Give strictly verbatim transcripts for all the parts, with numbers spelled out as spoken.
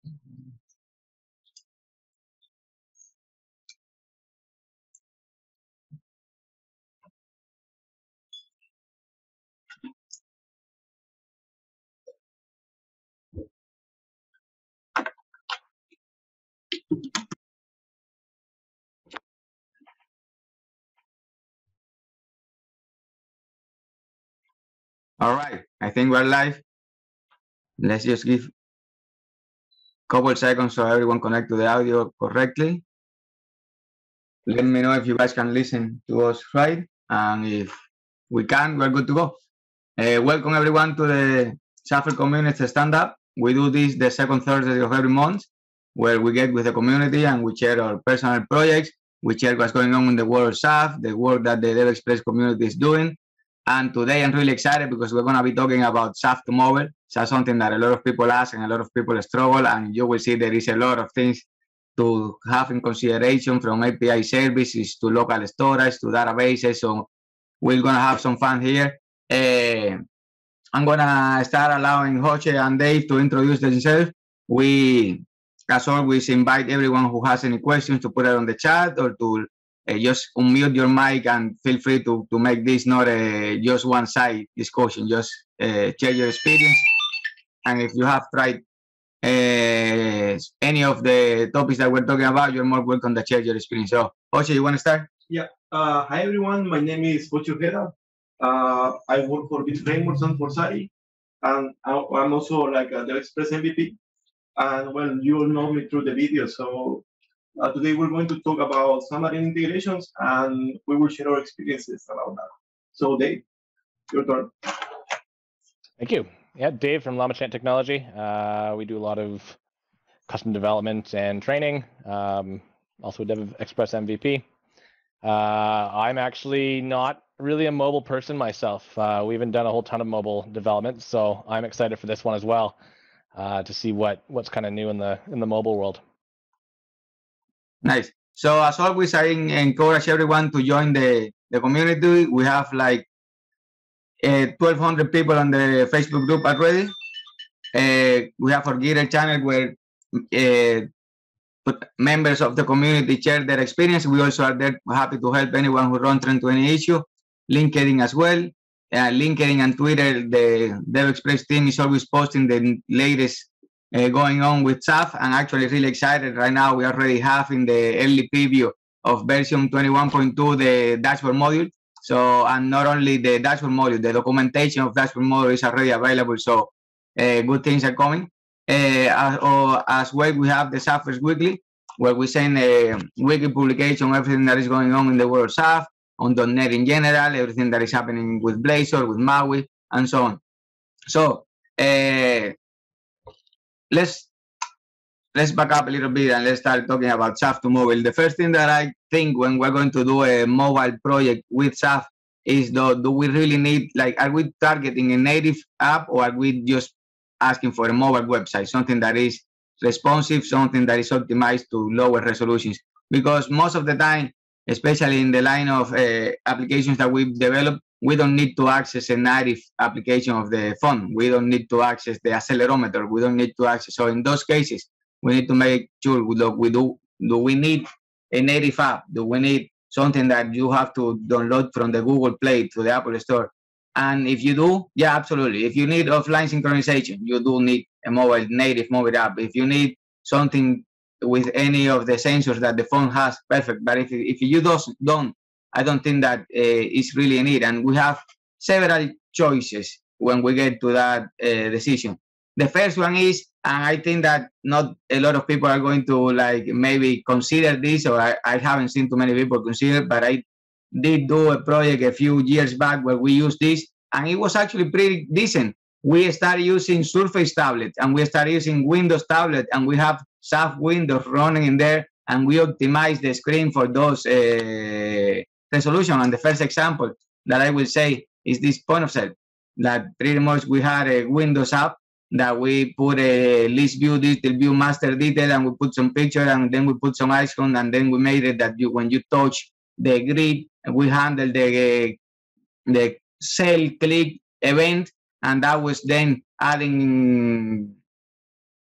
All right, I think we're live. Let's just give a couple seconds so everyone connect to the audio correctly. Let me know if you guys can listen to us right, and if we can, we're good to go. Uh, welcome everyone to the Shuffle Community Stand Up. We do this the second Thursday of every month, where we get with the community and we share our personal projects. We share what's going on in the world of S A F, the work that the DevExpress community is doing. And today I'm really excited because we're going to be talking about S A F to mobile. So that's something that a lot of people ask and a lot of people struggle. And you will see there is a lot of things to have in consideration, from A P I services to local storage to databases. So we're going to have some fun here. Uh, I'm going to start allowing Jose and Dave to introduce themselves. We, as always, invite everyone who has any questions to put it on the chat or to uh, just unmute your mic and feel free to, to make this not a just one-side discussion. Just uh, share your experience. And if you have tried uh, any of the topics that we're talking about, you're more welcome to share your experience. So, Jose, you want to start? Yeah. Uh, hi, everyone. My name is Jose Ojeda. Uh, I work for Bit Frameworks and for Sari. And I'm also like a DevExpress M V P. And well, you all know me through the video. So uh, today we're going to talk about Xamarin integrations, and we will share our experiences about that. So Dave, your turn. Thank you. Yeah, Dave from LlamaChat Technology. Uh, we do a lot of custom development and training. Um, also DevExpress M V P. Uh, I'm actually not really a mobile person myself. Uh, we haven't done a whole ton of mobile development, so I'm excited for this one as well, uh, to see what what's kind of new in the in the mobile world. Nice. So as always, I encourage everyone to join the the community. We have like uh, twelve hundred people on the Facebook group already. Uh, we have our Gitter channel where uh, members of the community share their experience. We also are there happy to help anyone who runs into any issue. LinkedIn as well. Uh, LinkedIn and Twitter, the DevExpress team is always posting the latest uh, going on with S A F. I'm actually really excited right now. We already have in the early preview of version twenty-one point two the dashboard module. So, and not only the dashboard module, the documentation of dashboard module is already available. So, uh, good things are coming. Uh, as, or as well, we have the S A F Weekly, where we send a weekly publication, everything that is going on in the world of S A F, on dot net in general, everything that is happening with Blazor, with Maui, and so on. So uh, let's let's back up a little bit and let's start talking about S A F to mobile. The first thing that I think when we're going to do a mobile project with S A F is, do, do we really need, like, are we targeting a native app, or are we just asking for a mobile website, something that is responsive, something that is optimized to lower resolutions? Because most of the time, especially in the line of uh, applications that we've developed, we don't need to access a native application of the phone. We don't need to access the accelerometer. We don't need to access. So in those cases, we need to make sure we do, we do, do we need a native app? Do we need something that you have to download from the Google Play to the Apple Store? And if you do, yeah, absolutely. If you need offline synchronization, you do need a mobile native mobile app. If you need something with any of the sensors that the phone has, perfect. But if, if you don't, I don't think that uh, is really a need. And we have several choices when we get to that uh, decision. The first one is, and I think that not a lot of people are going to like maybe consider this, or I, I haven't seen too many people consider, but I did do a project a few years back where we used this, and it was actually pretty decent. We started using Surface tablet, and we started using Windows tablet, and we have S A F Windows running in there, and we optimize the screen for those uh, resolution. And the first example that I will say is this point of sale, that pretty much we had a Windows app that we put a list view, detail view, master detail, and we put some picture, and then we put some icon, and then we made it that you, when you touch the grid, we handle the the sell click event, and that was then adding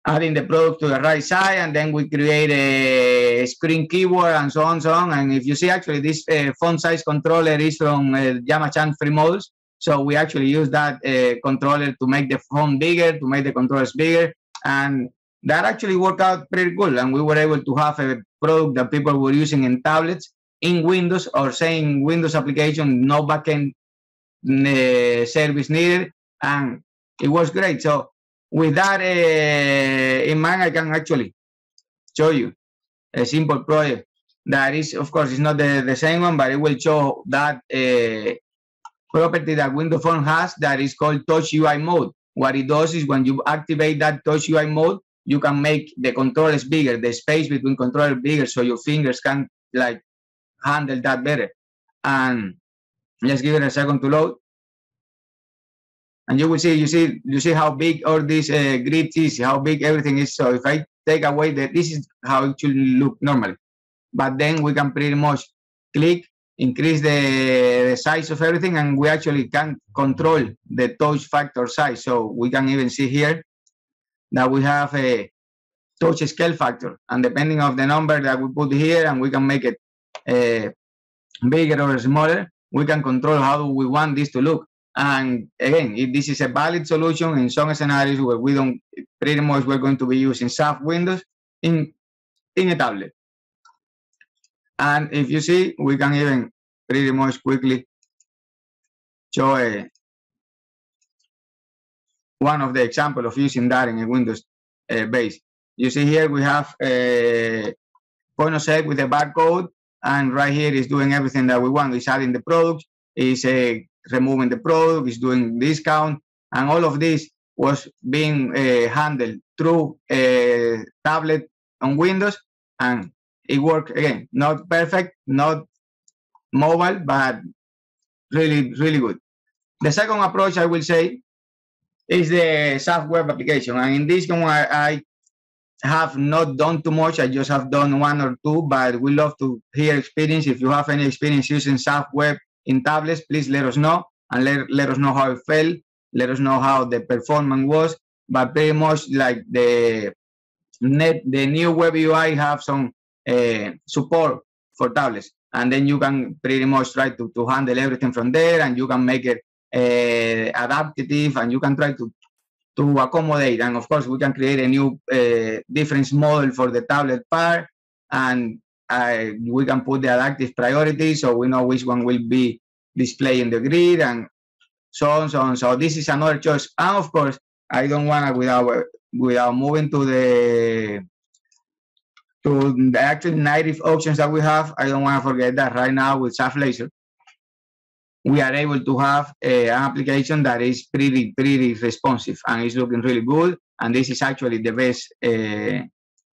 adding the product to the right side, and then we create a screen keyword and so on, so on. And if you see, actually, this uh, font size controller is from uh, Yamachan free models. So we actually use that uh, controller to make the font bigger, to make the controllers bigger, and that actually worked out pretty cool. And we were able to have a product that people were using in tablets, in Windows, or saying Windows application, no backend uh, service needed, and it was great. So with that uh, in mind, I can actually show you a simple project that is, of course, it's not the, the same one, but it will show that uh, property that Windows Phone has that is called Touch U I mode. What it does is when you activate that Touch U I mode, you can make the controllers bigger, the space between controllers bigger, so your fingers can like handle that better. And let's give it a second to load. And you will see, you see, you see how big all this uh, grid is, how big everything is. So if I take away that, this is how it should look normally. But then we can pretty much click, increase the, the size of everything, and we actually can control the touch factor size. So we can even see here that we have a touch scale factor, and depending on the number that we put here, and we can make it uh, bigger or smaller, we can control how do we want this to look. And again, if this is a valid solution in some scenarios where we don't, pretty much we're going to be using soft Windows in, in a tablet. And if you see, we can even pretty much quickly show a, one of the example of using that in a Windows uh, base. You see here we have a point of sale with a barcode, and right here is doing everything that we want. It's adding the products, it's uh, removing the product, it's doing discount, and all of this was being uh, handled through a tablet on Windows, and it worked again. Not perfect, not mobile, but really, really good. The second approach I will say is the soft web application, and in this one I, I have not done too much. I just have done one or two, but we love to hear experience. If you have any experience using soft web in tablets, please let us know, and let, let us know how it felt. Let us know how the performance was. But pretty much like the net, the new web U I have some uh, support for tablets, and then you can pretty much try to, to handle everything from there, and you can make it uh, adaptive, and you can try to to accommodate. And of course, we can create a new uh, difference model for the tablet part, and uh, we can put the adaptive priority, so we know which one will be displayed in the grid, and so on, so on. So this is another choice. And of course, I don't want to, without without moving to the to the actual native options that we have, I don't want to forget that right now with Soft Laser, we are able to have a, an application that is pretty, pretty responsive, and it's looking really good. And this is actually the best, uh,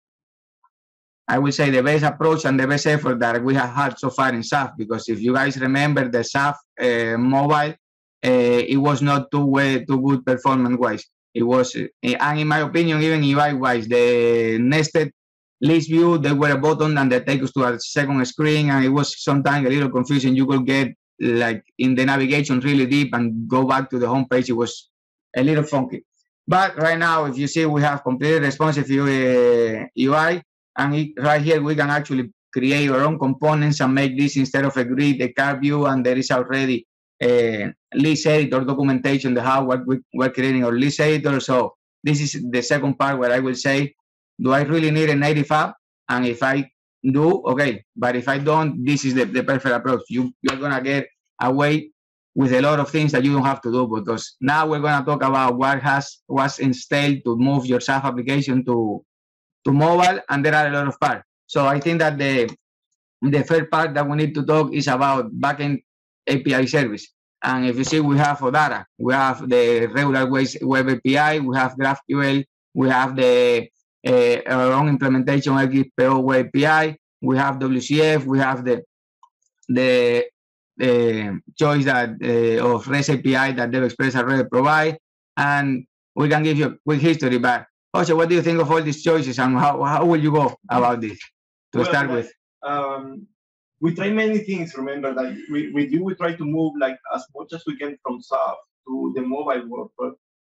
I would say the best approach and the best effort that we have had so far in Soft, because if you guys remember the Soft uh, mobile, uh, it was not too way, too good performance-wise. It was, uh, and in my opinion, even U I-wise, the nested list view, they were a button and they take us to a second screen, and it was sometimes a little confusing. You could get like in the navigation really deep and go back to the home page. It was a little funky. But right now, if you see, we have completely responsive uh, U I, and it, right here we can actually create our own components and make this, instead of a grid, a card view, and there is already a list editor documentation, the how what we, we're creating our list editor. So this is the second part where I will say, do I really need a native app? And if I do, okay, but if I don't, this is the, the perfect approach. You, you're gonna get away with a lot of things that you don't have to do, because now we're gonna talk about what has was installed to move your Soft application to to mobile, and there are a lot of parts. So I think that the the third part that we need to talk is about backend A P I service. And if you see, we have OData, we have the regular web A P I, we have GraphQL, we have the Uh, our own implementation X P O A P I, we have W C F, we have the the uh, choice that uh, of REST A P I that DevExpress already provide, and we can give you a quick history. But Jose, what do you think of all these choices, and how how will you go about this to well, start with? Um, we try many things. Remember that we, with you we try to move like as much as we can from Soft to the mobile world, but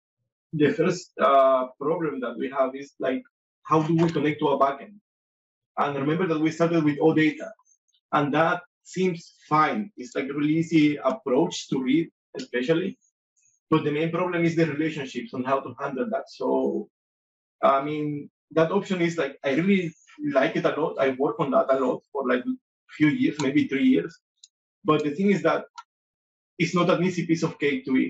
the first uh, problem that we have is like, how do we connect to a backend? And remember that we started with OData, and that seems fine. It's like a really easy approach to read, especially. But the main problem is the relationships on how to handle that. So, I mean, that option is like, I really like it a lot. I work on that a lot for like a few years, maybe three years. But the thing is that it's not an easy piece of cake to eat.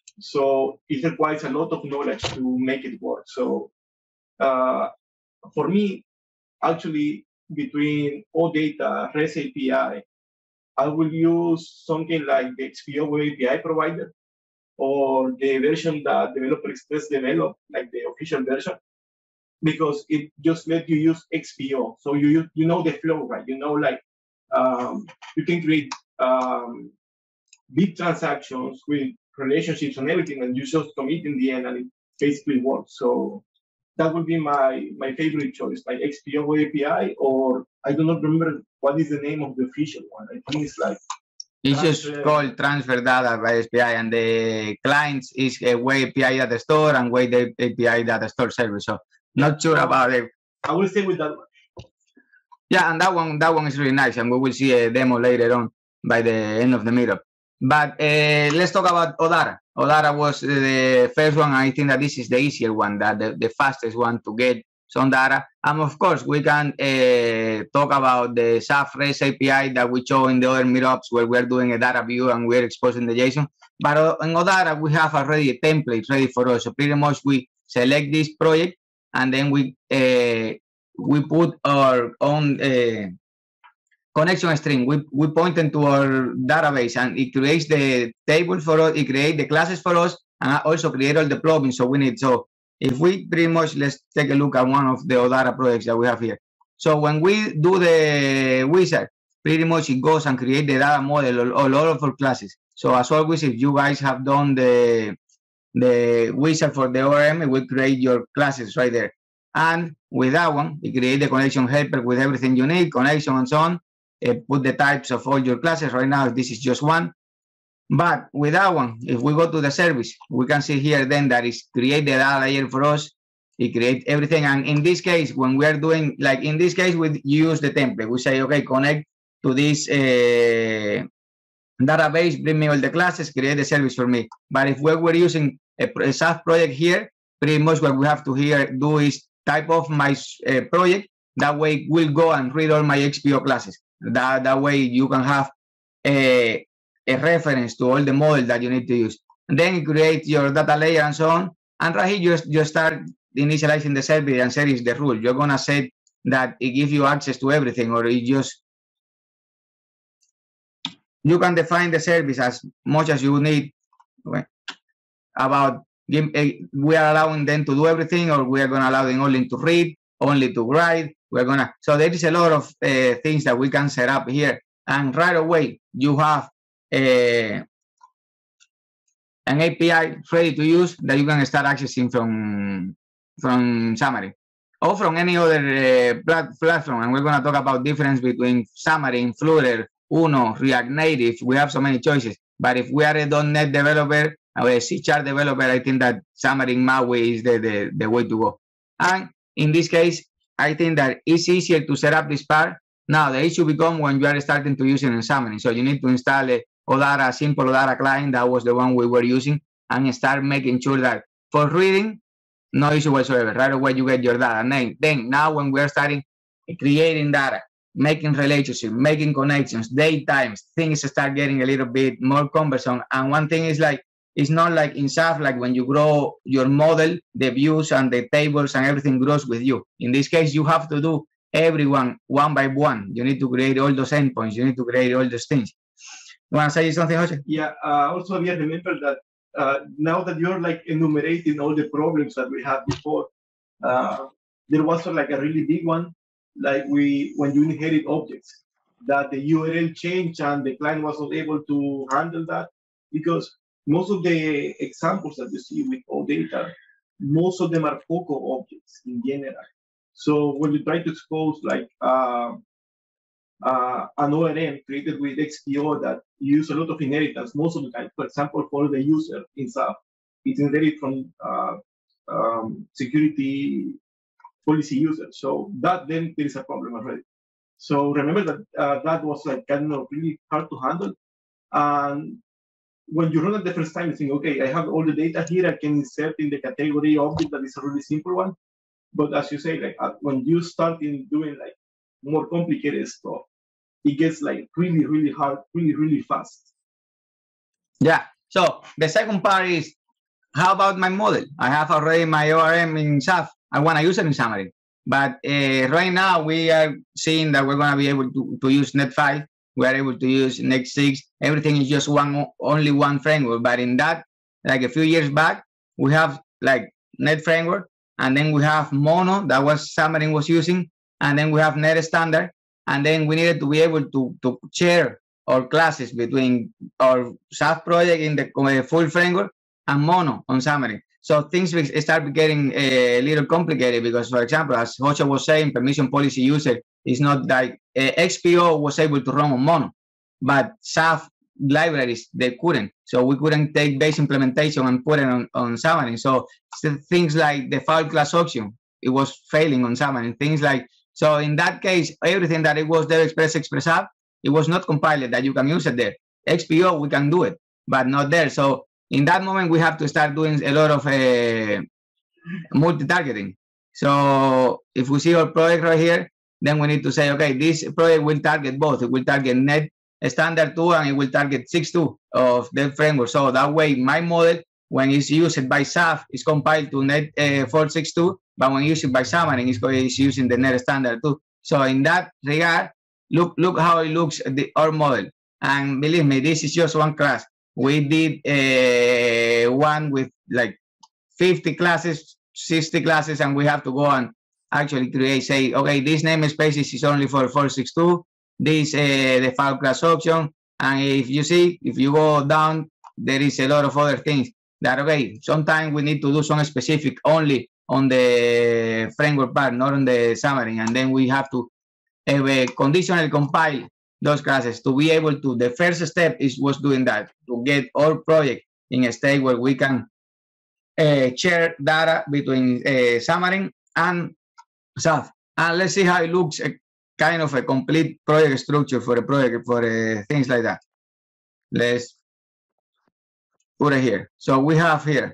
So it requires a lot of knowledge to make it work. So uh, for me, actually, between OData, REST A P I, I will use something like the X P O A P I provider, or the version that Developer Express developed, like the official version, because it just lets you use X P O. So you you know the flow, right? You know, like um, you can create um, big transactions with relationships and everything, and you just commit in the end, and it basically works. So that would be my my favorite choice, like X P O A P I, or I do not remember what is the name of the official one. I think it's like it's just called transfer data by S P I, and the clients is a web A P I data store and web A P I data store service. So not sure about it. I will stay with that one. Yeah, and that one that one is really nice, and we will see a demo later on by the end of the meetup. But uh, let's talk about Odara. Odara was the first one. I think that this is the easier one, that the, the fastest one to get some data. And of course, we can uh, talk about the S A F REST A P I that we show in the other meetups where we're doing a data view and we're exposing the JSON. But uh, in Odara, we have already a template ready for us. So pretty much we select this project, and then we uh, we put our own uh, connection string. We, we point into our database, and it creates the table for us, it creates the classes for us, and also create all the plugins so we need. So if we pretty much, let's take a look at one of the Odara projects that we have here. So when we do the wizard, pretty much it goes and create the data model all, all of our classes. So as always, if you guys have done the, the wizard for the O R M, it will create your classes right there. And with that one, it create the connection helper with everything you need, connection and so on. Uh, put the types of all your classes. Right now, this is just one. But with that one, if we go to the service, we can see here then that is create the data layer for us. It creates everything. And in this case, when we are doing, like in this case, we use the template. We say, okay, connect to this uh, database, bring me all the classes, create the service for me. But if we were using a, a S A F project here, pretty much what we have to here do is type of my uh, project. That way we'll go and read all my X P O classes. That, that way you can have a, a reference to all the models that you need to use. And then you create your data layer and so on. And right here, you, just, you start initializing the service and set is the rule. You're going to set that it gives you access to everything, or it just, you can define the service as much as you need. Okay. About, we are allowing them to do everything, or we are going to allow them only to read, only to write. We're gonna, so there is a lot of uh, things that we can set up here, and right away you have a, an A P I ready to use that you can start accessing from from Xamarin or from any other uh, platform. And we're gonna talk about difference between Xamarin, Flutter, Uno, React Native. We have so many choices. But if we are a dot net developer or a C Sharp developer, I think that Xamarin Maui is the, the the way to go. And in this case, I think that it's easier to set up this part. Now, the issue becomes when you are starting to use it in Xamarin. So you need to install a Odara, simple Odara client. That was the one we were using, and start making sure that for reading, no issue whatsoever. Right away, you get your data. And then, then now when we are starting creating data, making relationships, making connections, date times, things start getting a little bit more cumbersome. And one thing is like, it's not like in S A F, like when you grow your model, the views and the tables and everything grows with you. In this case, you have to do everyone one by one. You need to create all those endpoints. You need to create all those things. You want to say something, Jose? Yeah, uh, also, yeah, remember that uh, now that you're like enumerating all the problems that we had before, uh, there was like a really big one, like we when you inherit objects, that the U R L changed and the client was not able to handle that, because most of the examples that you see with OData, most of them are Poco objects in general. So when you try to expose like uh, uh, an O R M created with X P O that use a lot of inheritance most of the time, for example, for the user in S A F, it's inherited from uh, um, security policy users. So that then there is a problem already. So remember that uh, that was like kind of really hard to handle. And when you run it the first time, you think, okay, I have all the data here. I can insert in the category object that is a really simple one. But as you say, like uh, when you start in doing like more complicated stuff, it gets like really, really hard, really, really fast. Yeah. So the second part is, how about my model? I have already my O R M in S A F. I want to use it in Xamarin. But uh, right now we are seeing that we're going to be able to, to use Net five. We are able to use Net six. Everything is just one, only one framework. But in that, like a few years back, we have like Net framework, and then we have Mono, that was Xamarin was using, and then we have Net standard, and then we needed to be able to, to share our classes between our S A F project in the full framework and Mono on Xamarin. So things start getting a little complicated because, for example, as Jose was saying, permission policy user is not like uh, X P O was able to run on Mono, but S A F libraries, they couldn't. So we couldn't take base implementation and put it on, on Xamarin. So things like the file class option, it was failing on Xamarin. Things like, so in that case, everything that it was DevExpress ExpressApp, it was not compiled that you can use it there. X P O, we can do it, but not there. So in that moment, we have to start doing a lot of uh, multi-targeting. So if we see our project right here, then we need to say, okay, this project will target both. It will target Net Standard two and it will target six point two of the framework. So that way, my model, when it's used by S A F, is compiled to Net uh, four sixty-two, but when used by Xamarin, it's, it's using the Net Standard two. So in that regard, look look how it looks, the, our model. And believe me, this is just one class. We did uh, one with like fifty classes, sixty classes, and we have to go and actually create, say, okay, this namespace is only for four sixty-two, this uh, the file class option, and if you see, if you go down, there is a lot of other things that, okay, sometimes we need to do some specific only on the framework part, not on the Xamarin, and then we have to uh, conditionally compile those classes to be able to, the first step is was doing that, to get our project in a state where we can uh, share data between uh, Xamarin and S A F. And let's see how it looks, a kind of a complete project structure for a project, for uh, things like that. Let's put it here. So we have here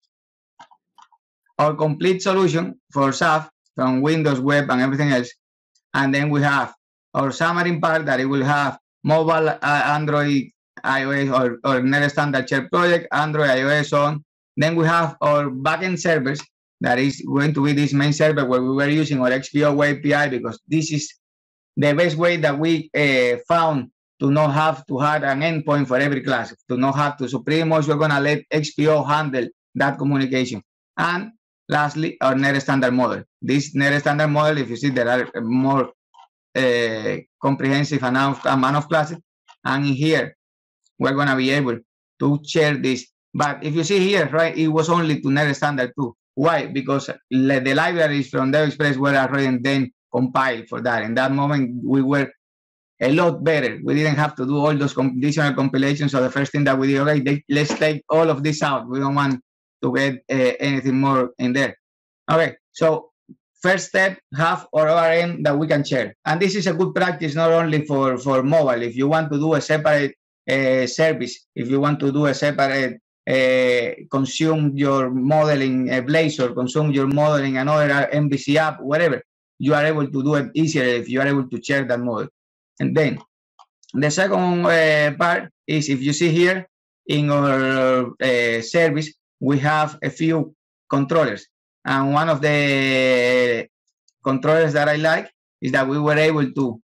our complete solution for S A F from Windows, web, and everything else. And then we have our Xamarin part that it will have mobile, uh, Android, iOS, or, or Net Standard Share project, Android, iOS on. Then we have our backend servers that is going to be this main server where we were using our X P O web A P I, because this is the best way that we uh, found to not have to have an endpoint for every class, to not have to. So pretty much we're going to let X P O handle that communication. And lastly, our Net Standard model. This Net Standard model, if you see, there are more uh, comprehensive amount, amount of classes. And in here, we're going to be able to share this. But if you see here, right, it was only to Net Standard two. Why? Because the libraries from DevExpress were already then compiled for that. In that moment, we were a lot better. We didn't have to do all those conditional compilations. So the first thing that we did, okay, let's take all of this out. We don't want to get uh, anything more in there. Okay, so first step, have our O R M that we can share. And this is a good practice not only for, for mobile. If you want to do a separate uh, service, if you want to do a separate uh, consume your model in a Blazor, consume your model in another M V C app, whatever, you are able to do it easier if you are able to share that model. And then the second uh, part is, if you see here in our uh, service, we have a few controllers. And one of the controllers that I like is that we were able to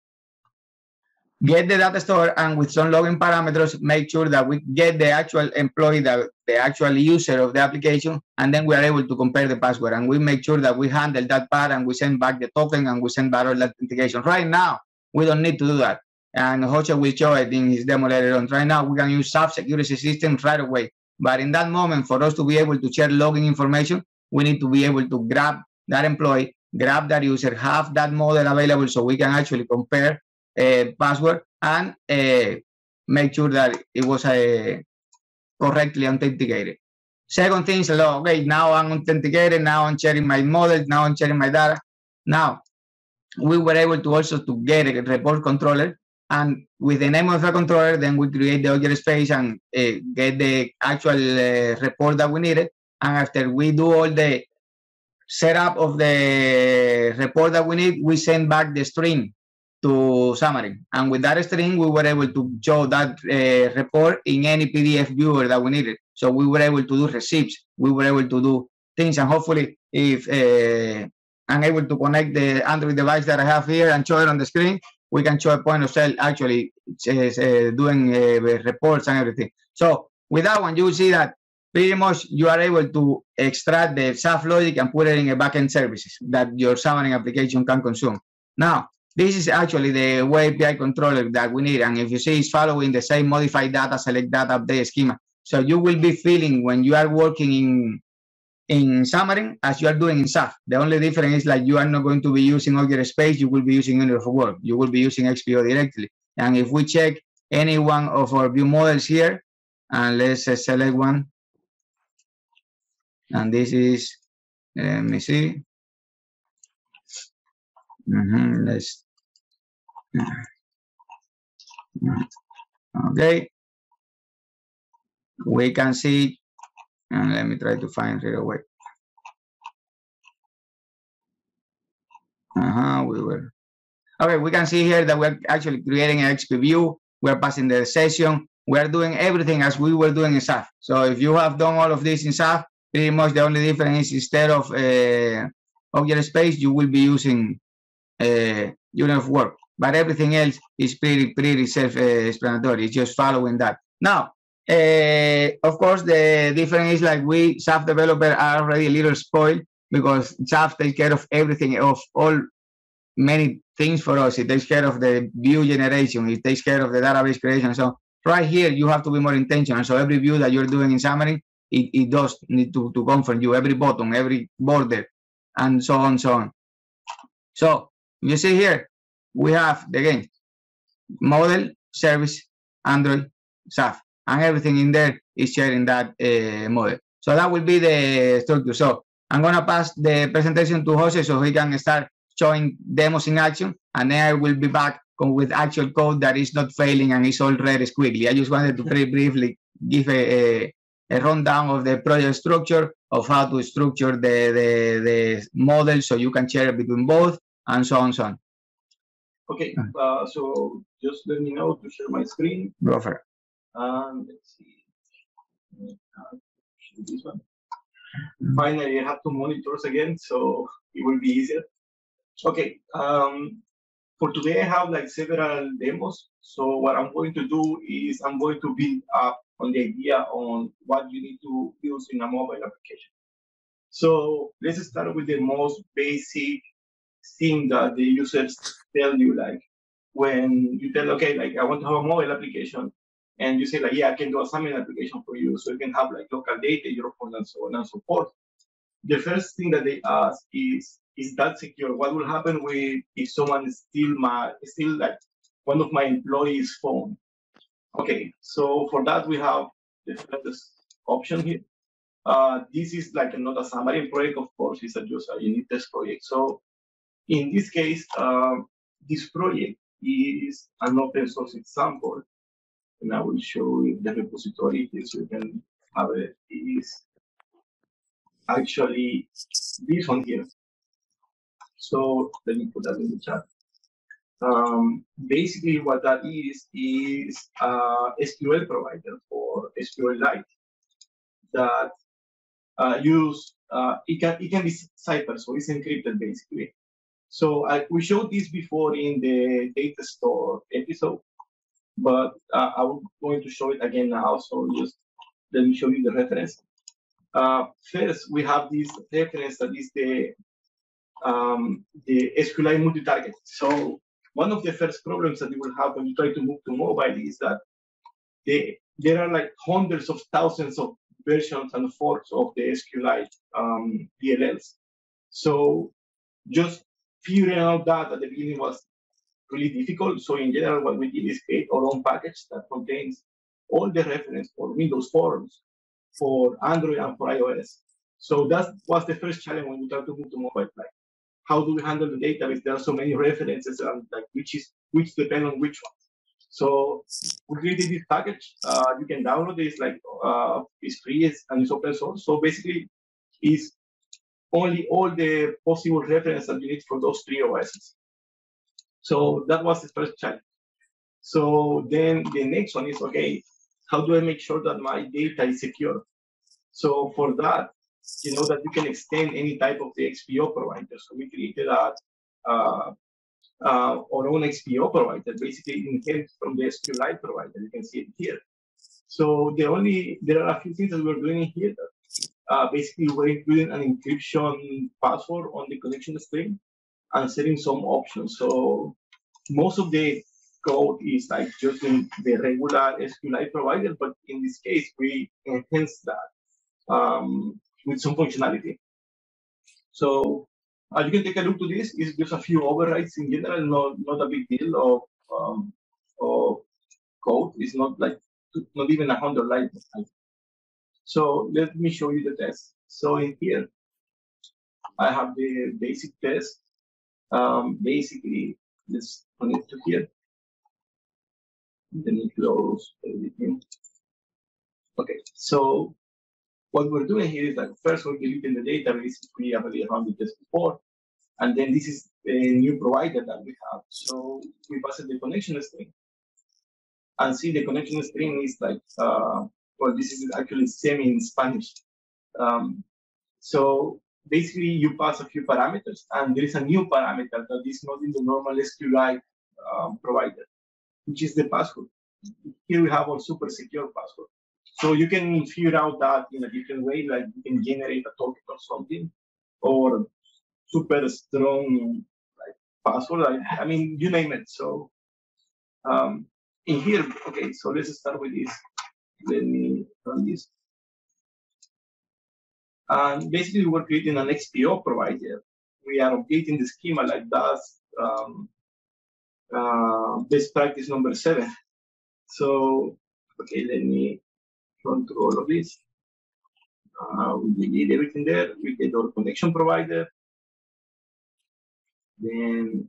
get the data store and with some login parameters, make sure that we get the actual employee, the, the actual user of the application, and then we are able to compare the password. And we make sure that we handle that part and we send back the token and we send back all the authentication. Right now, we don't need to do that. And Jose will show it in his demo later on. Right now, we can use S A F security systems right away. But in that moment, for us to be able to share login information, we need to be able to grab that employee, grab that user, have that model available so we can actually compare a password and uh, make sure that it was uh, correctly authenticated. Second thing is, okay, now I'm authenticated, now I'm sharing my model, now I'm sharing my data. Now, we were able to also to get a report controller, and with the name of the controller, then we create the object space and uh, get the actual uh, report that we needed. And after we do all the setup of the report that we need, we send back the string to Xamarin. And with that string, we were able to show that uh, report in any P D F viewer that we needed. So we were able to do receipts, we were able to do things, and hopefully if uh, I'm able to connect the Android device that I have here and show it on the screen, we can show a point of sale actually uh, doing uh, reports and everything. So with that one, you will see that pretty much you are able to extract the S A F logic and put it in a backend services that your Xamarin application can consume. Now, this is actually the web A P I controller that we need. And if you see, it's following the same modify data, select data, update schema. So you will be feeling when you are working in, in Xamarin as you are doing in S A F. The only difference is like you are not going to be using Object Space, you will be using Unit of Work. You will be using X P O directly. And if we check any one of our view models here, and let's uh, select one. And this is, let me see. Mm-hmm. Let's, okay. We can see, and let me try to find right away. Uh-huh, we were. Okay, we can see here that we're actually creating an X P view. We're passing the session. We're doing everything as we were doing in S A F. So if you have done all of this in S A F, pretty much the only difference is instead of uh, Object Space, you will be using uh, Unit of Work. But everything else is pretty, pretty self-explanatory. It's just following that. Now, uh, of course, the difference is like we, S A F developers, are already a little spoiled because S A F takes care of everything, of all many things for us. It takes care of the view generation. It takes care of the database creation. So right here, you have to be more intentional. So every view that you're doing in Xamarin, it, it does need to, to come from you. Every button, every border, and so on, so on. So you see here, we have, again, model, service, Android, S A F, and everything in there is sharing that uh, model. So that will be the structure. So I'm going to pass the presentation to Jose so he can start showing demos in action, and then I will be back with actual code that is not failing and is all read squiggly. I just wanted to very briefly give a, a, a rundown of the project structure, of how to structure the, the, the model so you can share it between both, and so on and so on. Okay, uh, so just let me know to share my screen. Go for it. Um, let's see. Uh, this one. Finally, I have two monitors again, so it will be easier. Okay, um, for today I have like several demos. So what I'm going to do is I'm going to build up on the idea on what you need to use in a mobile application. So let's start with the most basic thing that the users tell you, like when you tell, okay, like I want to have a mobile application, and you say like, yeah, I can do a Xamarin application for you, so you can have like local data, your phone, and so on and so forth. The first thing that they ask is, is that secure? What will happen with if someone steal my, steal like one of my employees' phone? Okay, so for that we have the first option here. Uh, this is like not a Xamarin project, of course, it's a just a unit test project. So in this case, uh, this project is an open source example, and I will show you the repository here so you can have it. Is actually this one here. So let me put that in the chat. Um, basically, what that is is uh, S Q L provider for SQLite that uh, use uh, it can it can be cipher, so it's encrypted basically. So I, we showed this before in the data store episode, but uh, I'm going to show it again now. So just let me show you the reference. Uh, first, we have this reference that is the um, the SQLite multi-target. So one of the first problems that you will have when you try to move to mobile is that they, there are like hundreds of thousands of versions and forks of the SQLite um, D L Ls. So just figuring out that at the beginning was really difficult. So in general, what we did is create our own package that contains all the reference for Windows forms for Android and for iOS. So that was the first challenge when we tried to move to mobile. Like, how do we handle the database? There are so many references, and like which is which depend on which one. So we created this package. Uh, you can download this, like uh, it's free and it's open source. So basically, it's only all the possible reference that you need for those three O Ss. So that was the first challenge. So then the next one is, okay, how do I make sure that my data is secure? So for that, you know that you can extend any type of the X P O provider. So we created a, uh, uh, our own X P O provider, basically inherent from the SQLite provider. You can see it here. So the only there are a few things that we're doing here. Uh, basically, we're including an encryption password on the connection string and setting some options. So most of the code is like just in the regular SQLite provider, but in this case, we enhance that um, with some functionality. So uh, you can take a look to this. It's just a few overrides in general, not, not a big deal of, um, of code. It's not like, not even a hundred lines. So let me show you the test. So in here, I have the basic test. Um, basically, let's connect to here. Then it close everything. Okay, so what we're doing here is like first we're deleting the database we already run the test before, and then this is a new provider that we have. So we pass the connection string, and see the connection string is like uh, well, this is actually semi in Spanish. Um, so basically, you pass a few parameters, and there is a new parameter that is not in the normal SQLite um, provider, which is the password. Here we have our super secure password. So you can figure out that in a different way, like you can generate a token or something, or super strong like password. Like, I mean, you name it. So um, in here, okay, so let's start with this. Let me run this. And basically, we're creating an X P O provider. We are updating the schema like that. Um, uh, best practice number seven. So, okay, let me run through all of this. Uh, we delete everything there. We get our connection provider. Then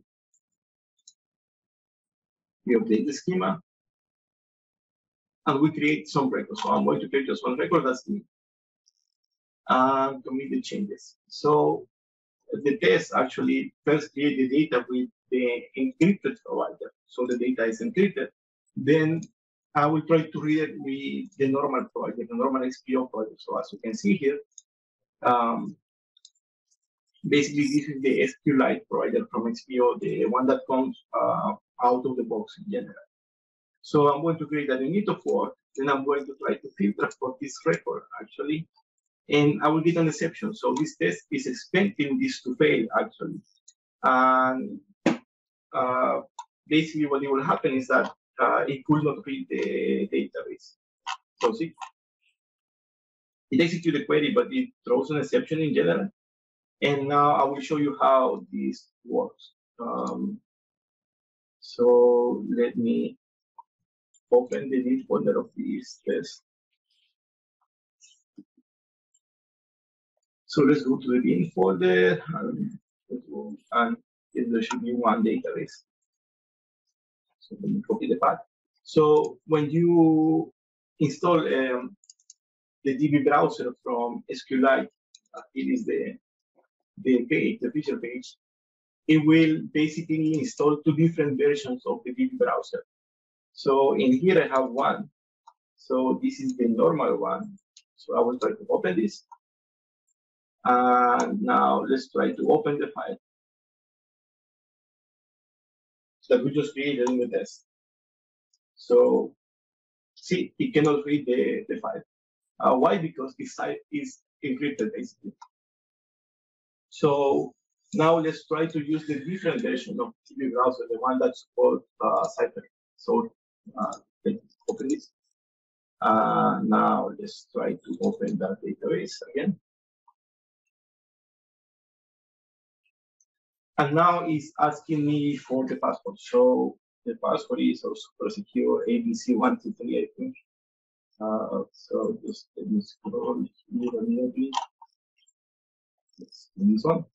we update the schema. And we create some records. So I'm going to create just one record, that's me. And commit the changes. So the test actually first create the data with the encrypted provider. So the data is encrypted. Then I will try to read it with the normal provider, the normal X P O provider. So as you can see here, um, basically this is the SQLite provider from X P O, the one that comes uh, out of the box in general. So I'm going to create a init fork, then I'm going to try to filter for this record actually, and I will get an exception. So this test is expecting this to fail actually. And uh, basically what will happen is that uh, it could not read the database. So see, it executes the query, but it throws an exception in general. And now I will show you how this works. Um, so let me open the init folder of this test. So let's go to the bin folder, and, and there should be one database. So let me copy the path. So when you install um, the D B browser from SQLite, uh, it is the the page, the official page. It will basically install two different versions of the D B browser. So in here I have one. So this is the normal one. So I will try to open this. And now let's try to open the file that we just created in the test. So see, it cannot read the, the file. Uh, why? Because this site is encrypted basically. So now let's try to use the different version of D B browser, the one that supports uh, Cypher. So uh, let's open this. Uh, now let's try to open that database again. And now it's asking me for the password. So the password is also super secure A B C one two three, I think. Uh, so just let me scroll here a little bit. Let's do this one.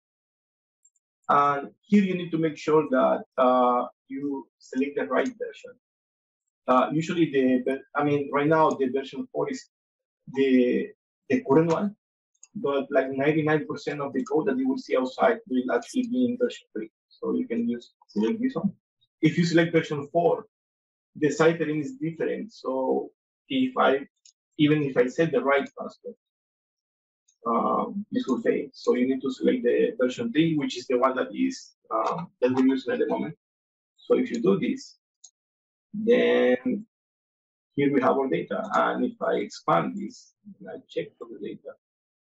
And here you need to make sure that uh, you select the right version. Uh, usually the, I mean, right now the version four is the, the current one, but like ninety-nine percent of the code that you will see outside will actually be in version three. So you can use select this one. If you select version four, the ciphering is different. So if I, even if I set the right password, um, this will fail. So you need to select the version three, which is the one that is um, that we're using at the moment. So if you do this, then here we have our data. And if I expand this, and I check for the data,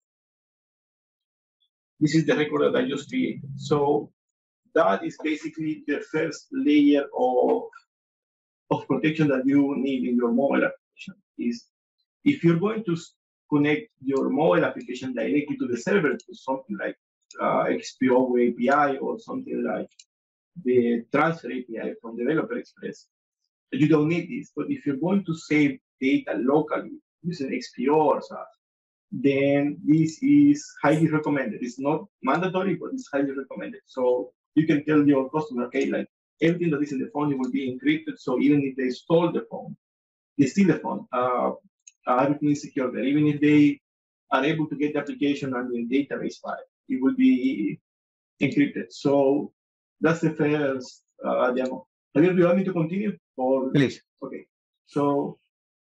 this is the record that I just created. So that is basically the first layer of, of protection that you need in your mobile application. Is if you're going to connect your mobile application directly to the server, to something like uh, X P O A P I or something like the transfer A P I from Developer Express, you don't need this. But if you're going to save data locally using X P O or S A S, then this is highly recommended. It's not mandatory, but it's highly recommended. So you can tell your customer, okay, like everything that is in the phone, it will be encrypted. So even if they stole the phone, they steal the phone, uh, everything is secure there. Even if they are able to get the application and the database file, it will be encrypted. So that's the first uh, demo. Javier, do you want me to continue? Or Please. Okay. So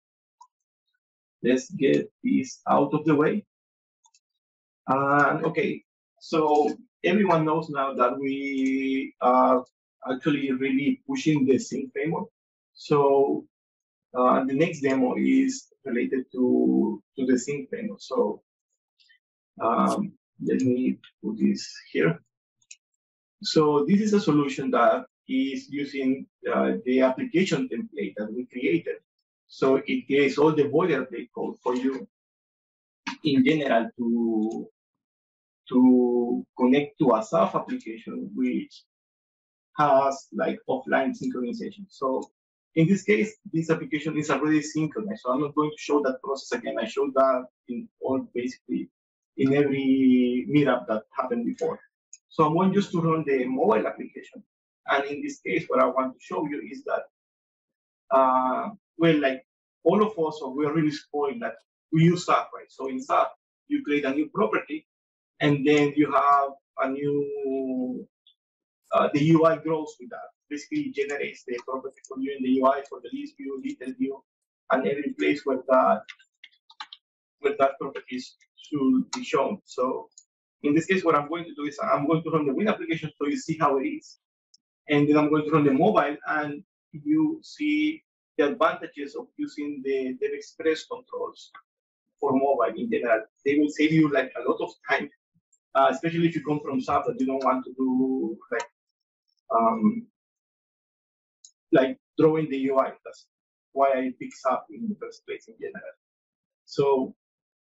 let's get this out of the way. And okay, so everyone knows now that we are actually really pushing the Sync framework. So uh, the next demo is related to, to the Sync framework. So um, let me put this here. So this is a solution that is using uh, the application template that we created. So it creates all the boilerplate code for you in general to, to connect to a S A F application, which has like offline synchronization. So in this case, this application is already synchronized. So I'm not going to show that process again. I showed that in all basically in every meetup that happened before. So I'm going just to run the mobile application. And in this case, what I want to show you is that, uh, well, like all of us, so we're really spoiled that we use S A F, right? So in S A F, you create a new property, and then you have a new, uh, the U I grows with that. Basically, generates the property for you in the U I for the list view, detail view, and every place where that, where that property should be shown. So in this case, what I'm going to do is I'm going to run the Win application so you see how it is. And then I'm going to run the mobile and you see the advantages of using the DevExpress controls for mobile in general. They will save you like a lot of time, uh, especially if you come from S A F that you don't want to do like um, like drawing the U I. That's why I picked S A F in the first place in general. So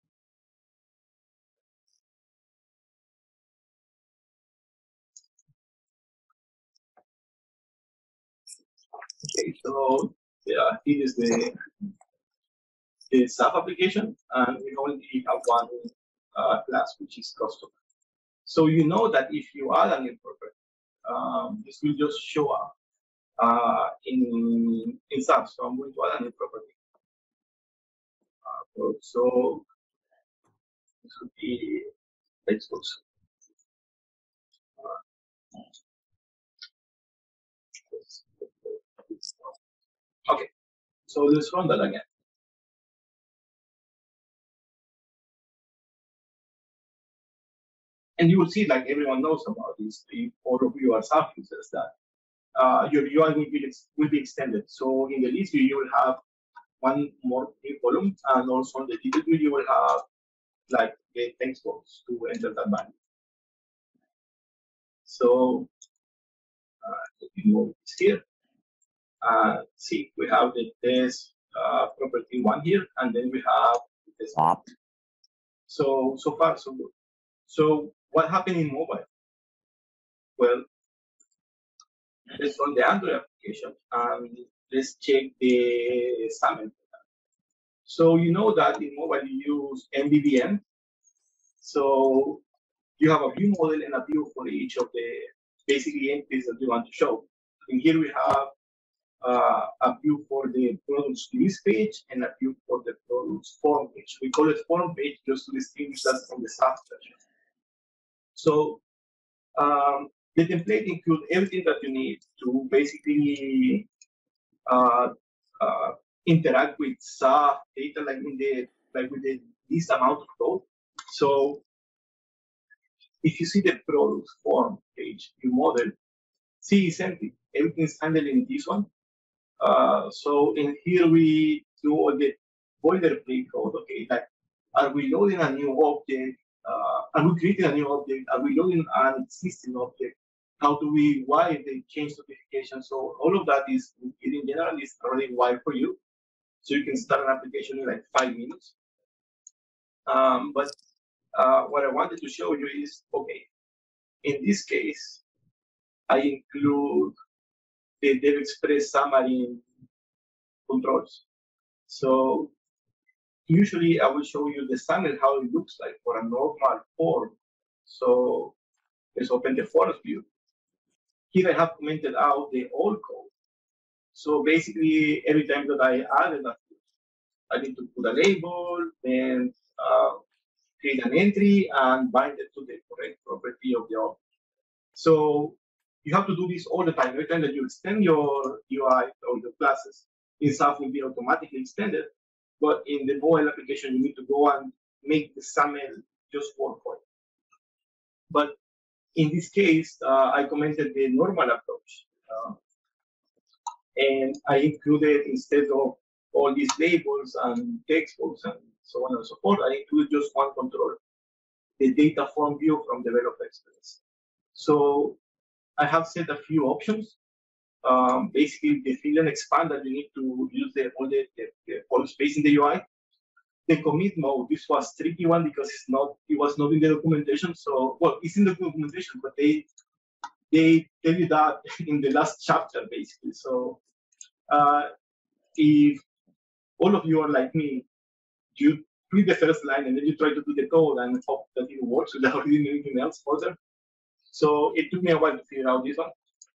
okay, so yeah, here is the the S A F application, and we only have one uh, class, which is customer. So you know that if you add a new property, um, this will just show up uh, in in S A F. So I'm going to add a new property. Uh, so this would be Xbox. Okay, so let's run that again. And you will see, like everyone knows about this, if all of you are S A F users, that uh, your U I will be, will be extended. So in the list view, you will have one more new column, and also on the detail view, you will have like the text box to enter that value. So uh, let me move this here. Uh, see, we have the test uh, property one here, and then we have the swap. So so far so good. So what happened in mobile? Well, let's run the Android application and let's check the S A M. So you know that in mobile you use M V V M. So you have a view model and a view for each of the basically entities that you want to show. And here we have uh, a view for the product's list page and a view for the product's form page. We call it form page just to distinguish that from the soft version. So um, the template includes everything that you need to basically uh, uh, interact with S A F data, like in the like with the least amount of code. So if you see the product form page, you model, see it's empty. Everything's handled in this one. Uh, so in here we do all the boilerplate code. Okay, like are we loading a new object? Uh, are we creating a new object? Are we loading an existing object? How do we wire the change notification? So all of that is in general is already wired for you. So you can start an application in like five minutes. Um, but uh, what I wanted to show you is, okay, in this case, I include the DevExpress Xamarin controls. So usually I will show you the standard, how it looks like for a normal form. So let's open the forms view. Here I have commented out the old code. So basically, every time that I added a field, I need to put a label, then uh, create an entry, and bind it to the correct property of the object. So you have to do this all the time. Every time that you extend your U I or your classes, in S A F will be automatically extended. But in the mobile application, you need to go and make the S A M L just work for it. But in this case, uh, I commented the normal approach. Uh, and I included, instead of all these labels and textbooks and so on and so forth, I included just one control, the data form view from Developer Express. So I have set a few options. Um, basically, the fill and expand that you need to use the all the, the, the column space in the U I. The commit mode, this was tricky one because it's not, it was not in the documentation. So, well, it's in the documentation, but they they tell you that in the last chapter, basically. So, uh, if all of you are like me, you read the first line and then you try to do the code and hope that it works without reading anything else further. So it took me a while to figure out this one.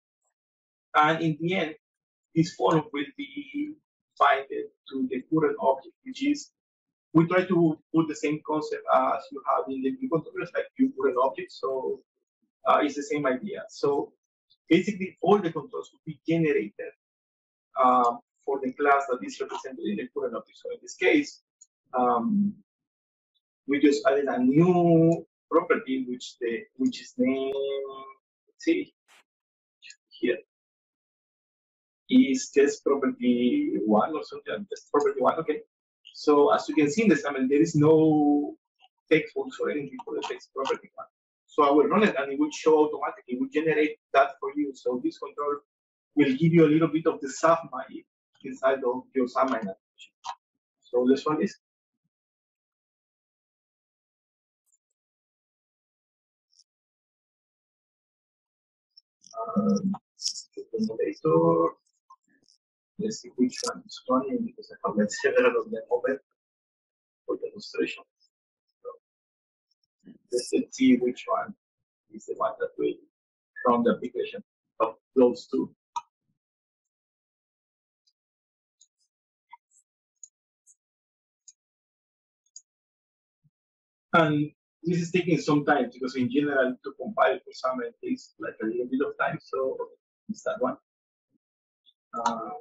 And in the end, this form will be binded to the current object, which is, we try to put the same concept as you have in the view controllers, like view current object. So uh, it's the same idea. So basically, all the controls will be generated um, for the class that is represented in the current object. So in this case, um, we just added a new property, which the which is named, let's see here, is test property one or something. Test property one, okay. So as you can see in the sample, there is no textbooks or anything for the text property one. So I will run it and it will show automatically, it will generate that for you. So this control will give you a little bit of the S A F magic inside of your Xamarin application. So let's run this. Um, simulator. Let's see which one is running because I have made several of them open for demonstration. So let's see which one is the one that will run the application of those two. And this is taking some time because in general to compile for some it takes like a little bit of time. So it's that one. Uh,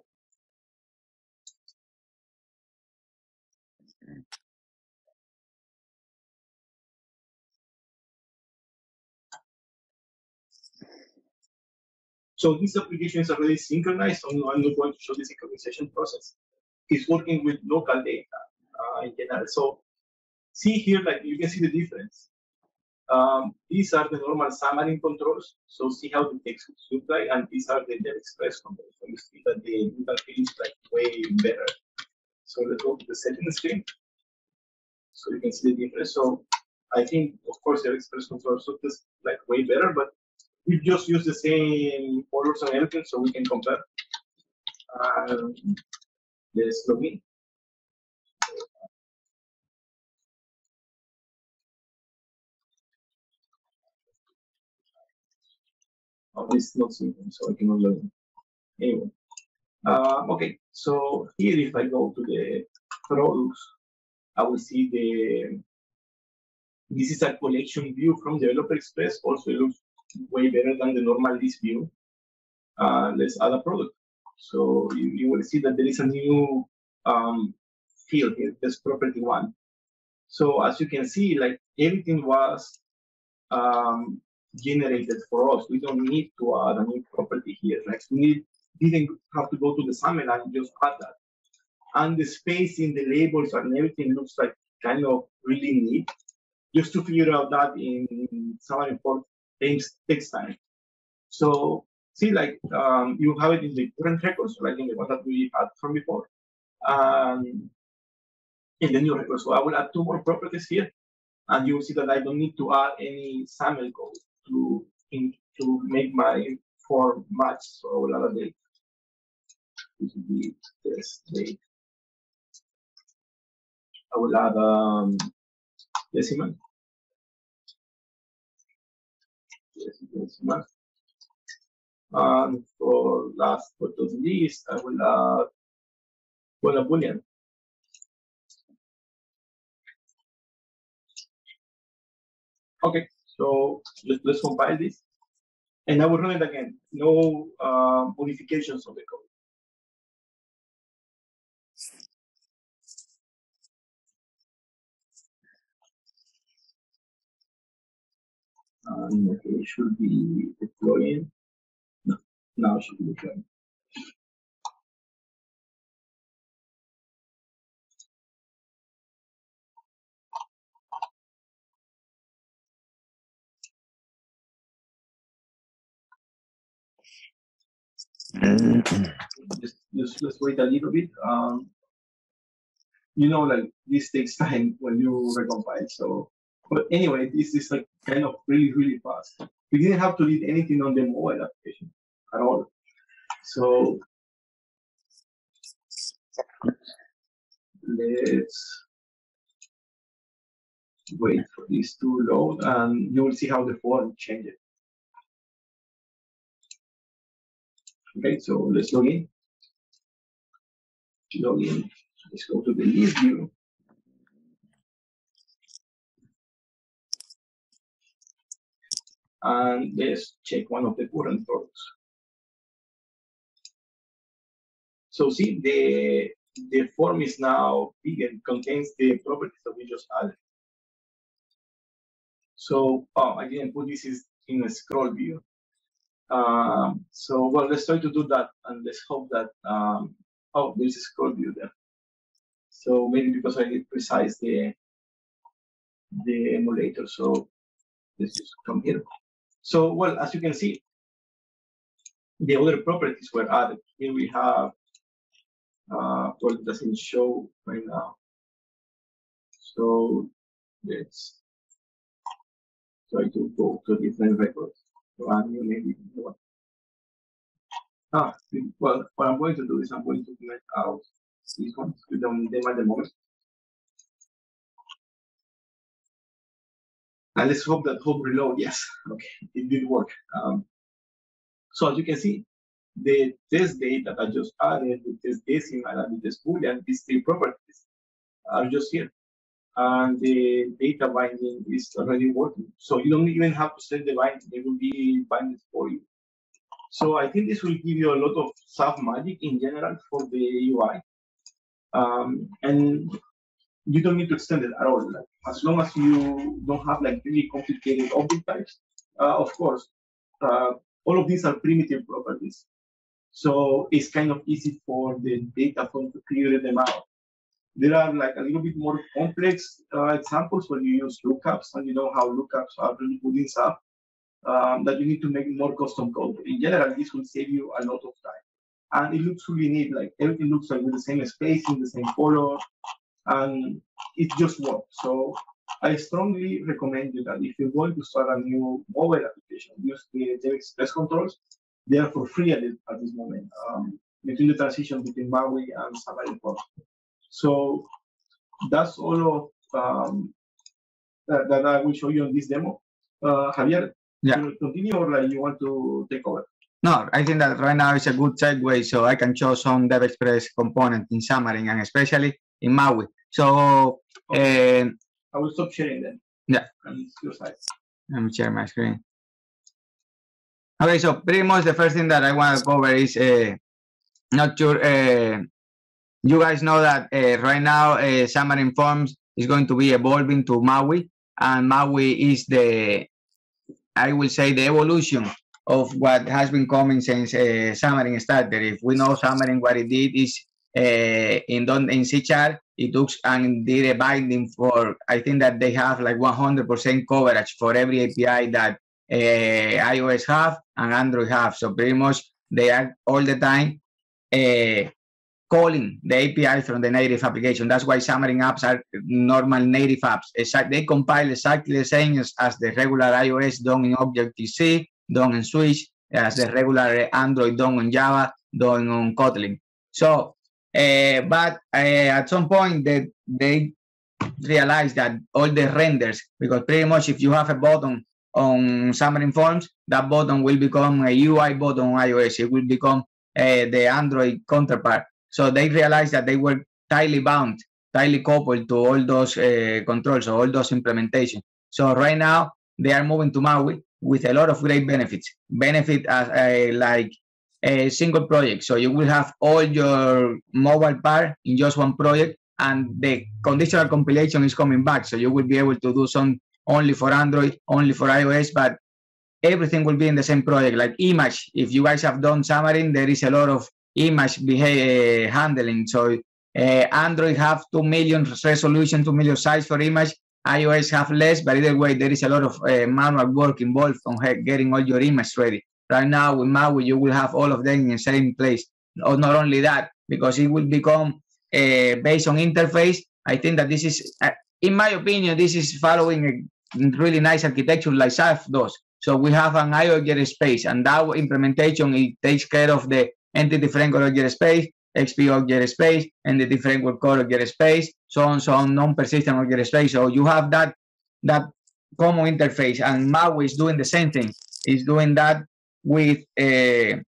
So this application is already synchronized, so I'm not going to show the synchronization process. It's working with local data uh, in general. So see here, like you can see the difference. Um, these are the normal Xamarin controls. So see how the text look like, and these are the DevExpress controls. So you see that the local field is like way better. So let's go to the settings screen. So you can see the difference. So I think, of course, DevExpress controls look just like way better, but we just use the same colors and everything, so we can compare. Um, let's log in. Oh, this is not simple, so I cannot log in. Anyway, uh, okay. So here, if I go to the products, I will see the. This is a collection view from Developer Express. Also, it looks way better than the normal list view. Uh, let's add a product. So you, you will see that there is a new um, field here, this property one. So as you can see, like everything was um, generated for us. We don't need to add a new property here. Like we need, didn't have to go to the SAML and just add that. And the spacing, the labels and everything looks like kind of really neat. Just to figure out that in Xamarin Forms takes, takes time. So see, like um, you have it in the current records, like in the one that we had from before, um, in the new record. So I will add two more properties here, and you will see that I don't need to add any SAML code to in, to make my form match. So I will add a date. This will be this date. I will add um, decimal. Decimal. And for last but not least, I will add well, a boolean. Okay, so let's, let's compile this. And I will run it again. No uh, modifications of the code. And okay, it should be deploying. No, now it should be deploying. just, just let's wait a little bit. Um, you know, like this takes time when you recompile. So, but anyway, this is like kind of really, really fast. We didn't have to read anything on the mobile application at all. So let's wait for this to load, and you will see how the form changes. Okay, so let's log in. Log in. Let's go to the list view. And let's check one of the current products. So see, the, the form is now big and contains the properties that we just added. So, oh, I didn't put this is in a scroll view. Um, so, well, let's try to do that, and let's hope that, um, oh, there's a scroll view there. So maybe because I did precise the, the emulator, so let's just come here. So, well, as you can see, the other properties were added. Here we have, uh, well, it doesn't show right now. So let's try to go to different records. Run new maybe one. Ah, well, what I'm going to do is I'm going to comment out these ones. We don't need them at the moment. And let's hope that hope reload. Yes, okay, it did work. Um, so as you can see, the test data that I just added, the test decimal and the test boolean, these three properties are just here. And the data binding is already working. So you don't even have to set the binding, they will be binded for you. So I think this will give you a lot of soft magic in general for the U I. Um, and you don't need to extend it at all. Like, as long as you don't have like really complicated object types, uh, of course, uh, all of these are primitive properties. So it's kind of easy for the data form to figure them out. There are like a little bit more complex uh, examples where you use lookups, and you know how lookups are really good in S A P, um, that you need to make more custom code. But in general, this will save you a lot of time. And it looks really neat, like everything looks like with the same spacing, the same color, and it just works. So I strongly recommend you that if you're going to start a new mobile application, use the JavaScript controls. They are for free at, it, at this moment, um, between the transition between MAUI and Xamarin Forms. So that's all of um, that, that I will show you on this demo. Uh, Javier, Yeah. To continue, or like you want to take over? No, I think that right now is a good segue, so I can show some DevExpress components in Xamarin and especially in Maui. So, okay. uh, I will stop sharing then. Yeah. And it's your side. Let me share my screen. Okay, so pretty much the first thing that I want to cover is uh, not sure. Uh, you guys know that uh, right now uh, Xamarin Forms is going to be evolving to Maui, and Maui is the, I will say, the evolution of what has been coming since uh, Xamarin started. If we know Xamarin, what it did is uh, in in C Sharp, it took and did a binding for, I think that they have like one hundred percent coverage for every A P I that uh, iOS have and Android have. So pretty much they are all the time uh, calling the A P I from the native application. That's why Xamarin apps are normal native apps. Exact, they compile exactly the same as, as the regular iOS done in Objective-C, done in Switch, as the regular Android done on Java, done on Kotlin. So, uh, but uh, at some point they, they realized that all the renders, because pretty much if you have a button on Xamarin Forms, that button will become a U I button on iOS. It will become uh, the Android counterpart. So they realized that they were tightly bound, tightly coupled to all those uh, controls, so all those implementations. So right now they are moving to Maui with a lot of great benefits. Benefit as a, like a single project. So you will have all your mobile part in just one project, and the conditional compilation is coming back. So you will be able to do some only for Android, only for iOS, but everything will be in the same project. Like image, if you guys have done Xamarin, there is a lot of image behavior handling. So uh, Android have two million resolution, two million size for image. iOS have less, but either way, there is a lot of uh, manual work involved on getting all your image ready. Right now with Maui, you will have all of them in the same place. Or not only that, because it will become uh, based on interface. I think that this is, uh, in my opinion, this is following a really nice architecture like S A F does. So we have an iOS space, and that implementation, it takes care of the entity framework object space, X P object space, entity framework core object space, so on, so on, non-persistent object space. So you have that that common interface, and Maui is doing the same thing. It's doing that with uh,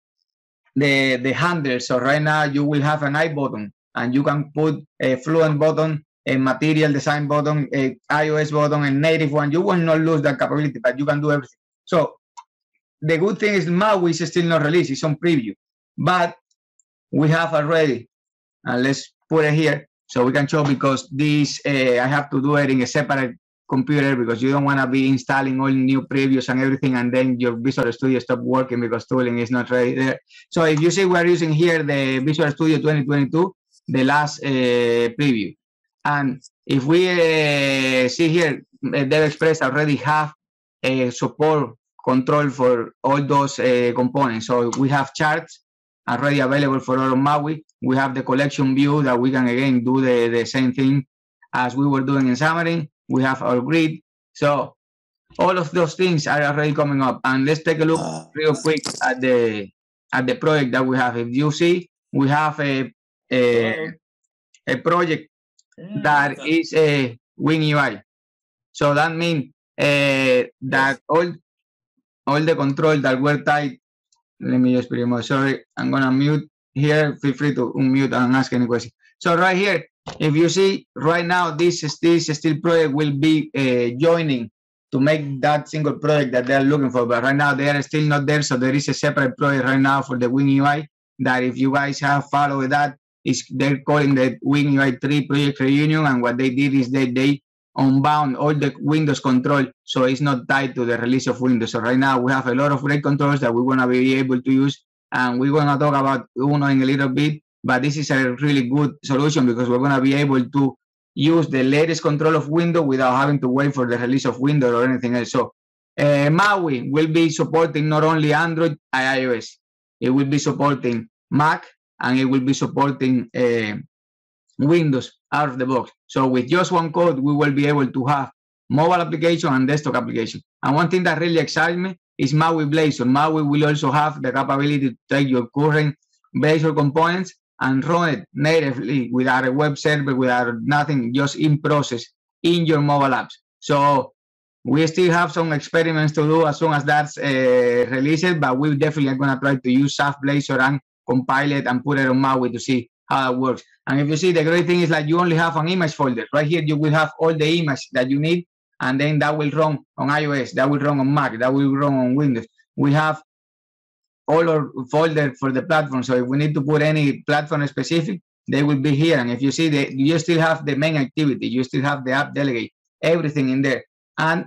the the handles. So right now you will have an I button, and you can put a Fluent button, a Material Design button, a iOS button, a native one. You will not lose that capability, but you can do everything. So the good thing is Maui is still not released, it's on preview, but we have already, and let's put it here so we can show, because this, uh, I have to do it in a separate computer because you don't want to be installing all new previews and everything, and then your Visual Studio stop working because tooling is not ready there. So if you see, we're using here the Visual Studio twenty twenty-two, the last uh, preview. And if we uh, see here, DevExpress already have a support control for all those uh, components. So we have charts already available for all of Maui. We have the collection view that we can again do the, the same thing as we were doing in Xamarin. We have our grid. So all of those things are already coming up. And let's take a look real quick at the at the project that we have. If you see, we have a a, a project that is a WinUI. So that means uh, that all all the control that were tied. Let me just pretty much, sorry, I'm gonna mute here. Feel free to unmute and ask any question. So right here, if you see right now, this this still project will be uh, joining to make that single project that they're looking for. But right now they are still not there. So there is a separate project right now for the WinUI that, if you guys have followed that, is they're calling the WinUI three project reunion. And what they did is they they unbound all the Windows control, so it's not tied to the release of Windows. So right now we have a lot of great controls that we're going to be able to use, and we're going to talk about Uno in a little bit, but this is a really good solution because we're going to be able to use the latest control of Windows without having to wait for the release of Windows or anything else. So uh, Maui will be supporting not only Android and iOS, it will be supporting Mac, and it will be supporting uh, Windows out of the box. So with just one code, we will be able to have mobile application and desktop application. And one thing that really excites me is Maui Blazor. Maui will also have the capability to take your current Blazor components and run it natively without a web server, without nothing, just in process in your mobile apps. So We still have some experiments to do as soon as that's uh, released, but we definitely are going to try to use S A F Blazor and compile it and put it on Maui to see how that works. And if you see, the great thing is like you only have an image folder. Right here, you will have all the images that you need, and then that will run on iOS, that will run on Mac, that will run on Windows. We have all our folder for the platform, so if we need to put any platform specific, they will be here. And if you see, the, you still have the main activity, you still have the app delegate, everything in there. And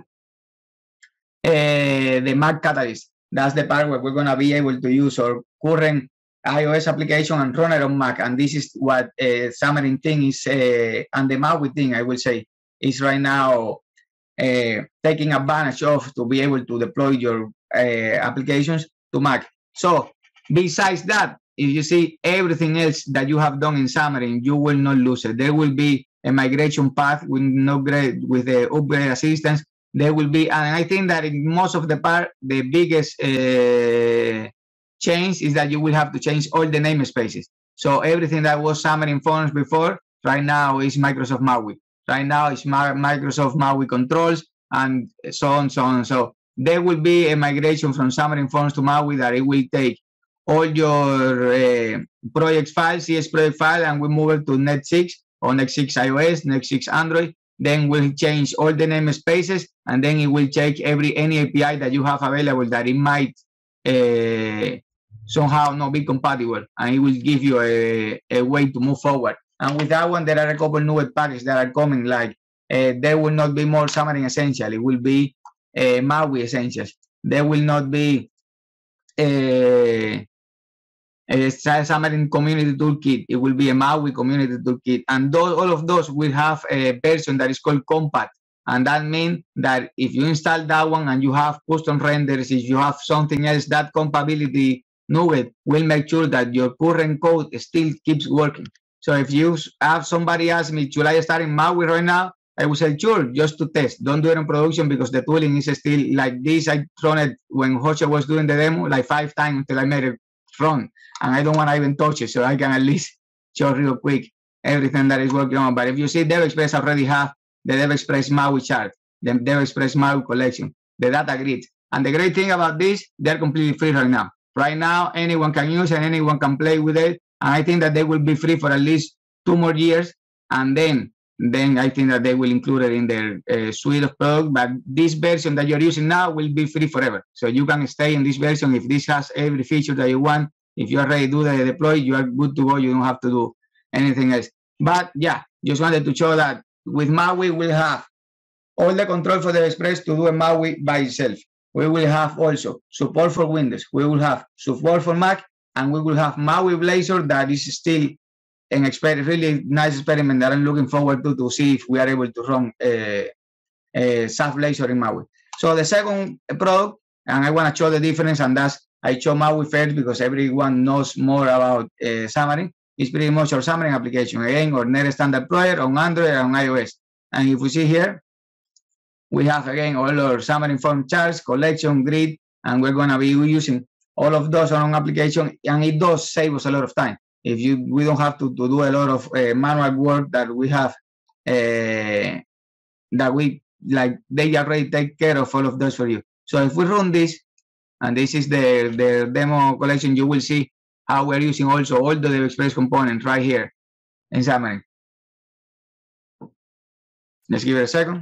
uh, the Mac Catalyst, that's the part where we're going to be able to use our current iOS application and run it on Mac. And this is what uh, Xamarin thing is, uh, and the Maui thing, I will say, is right now uh, taking advantage of to be able to deploy your uh, applications to Mac. So besides that, if you see everything else that you have done in Xamarin, you will not lose it. There will be a migration path with no upgrade, with the upgrade assistance. There will be, and I think that in most of the part, the biggest uh, change is that you will have to change all the namespaces. So everything that was Xamarin Forms before, right now is Microsoft Maui. Right now it's Microsoft Maui Controls, and so on, so on. So there will be a migration from Xamarin Forms to Maui that it will take all your uh, project files, C S project file, and we move it to Net six or Net six iOS, Net six Android. Then we'll change all the namespaces, and then it will check every any A P I that you have available that it might uh, somehow not be compatible, and it will give you a, a way to move forward. And with that one, there are a couple new packages that are coming, like uh, there will not be more Xamarin Essential, it will be uh, Maui Essentials. There will not be a, a Xamarin Community Toolkit, it will be a Maui Community Toolkit. And those, all of those will have a version that is called Compat. And that means that if you install that one and you have custom renders, if you have something else, that compatibility nugget will make sure that your current code still keeps working. So if you have somebody ask me, should I start in Maui right now? I would say, sure, just to test. Don't do it in production because the tooling is still like this. I run it when Jose was doing the demo like five times until I made it run. And I don't want to even touch it, so I can at least show real quick everything that is working on. But if you see, DevExpress already have the DevExpress Maui chart, the DevExpress Maui collection, the data grid. And the great thing about this, they're completely free right now. Right now, anyone can use it and anyone can play with it. And I think that they will be free for at least two more years. And then, then I think that they will include it in their uh, suite of products. But this version that you're using now will be free forever. So you can stay in this version. If this has every feature that you want, if you're ready to do the deploy, you are good to go. You don't have to do anything else. But yeah, just wanted to show that with Maui, we'll have all the control for DevExpress to do a Maui by itself. We will have also support for Windows. We will have support for Mac. And we will have Maui Blazor that is still an experiment, really nice experiment that I'm looking forward to to see if we are able to run a, a S A F Blazor in Maui. So the second product, and I want to show the difference, and that's I show Maui first because everyone knows more about uh, Xamarin. It's pretty much our Xamarin application, again, or Net Standard Player on Android and on iOS. And if we see here, we have again all our Xamarin Form charts, collection, grid, and we're going to be using all of those on an application, and it does save us a lot of time. If you, we don't have to, to do a lot of uh, manual work that we have, uh, that we like, they already take care of all of those for you. So if we run this, and this is the, the demo collection, you will see how we're using also all the DevExpress components right here in Xamarin. Let's give it a second.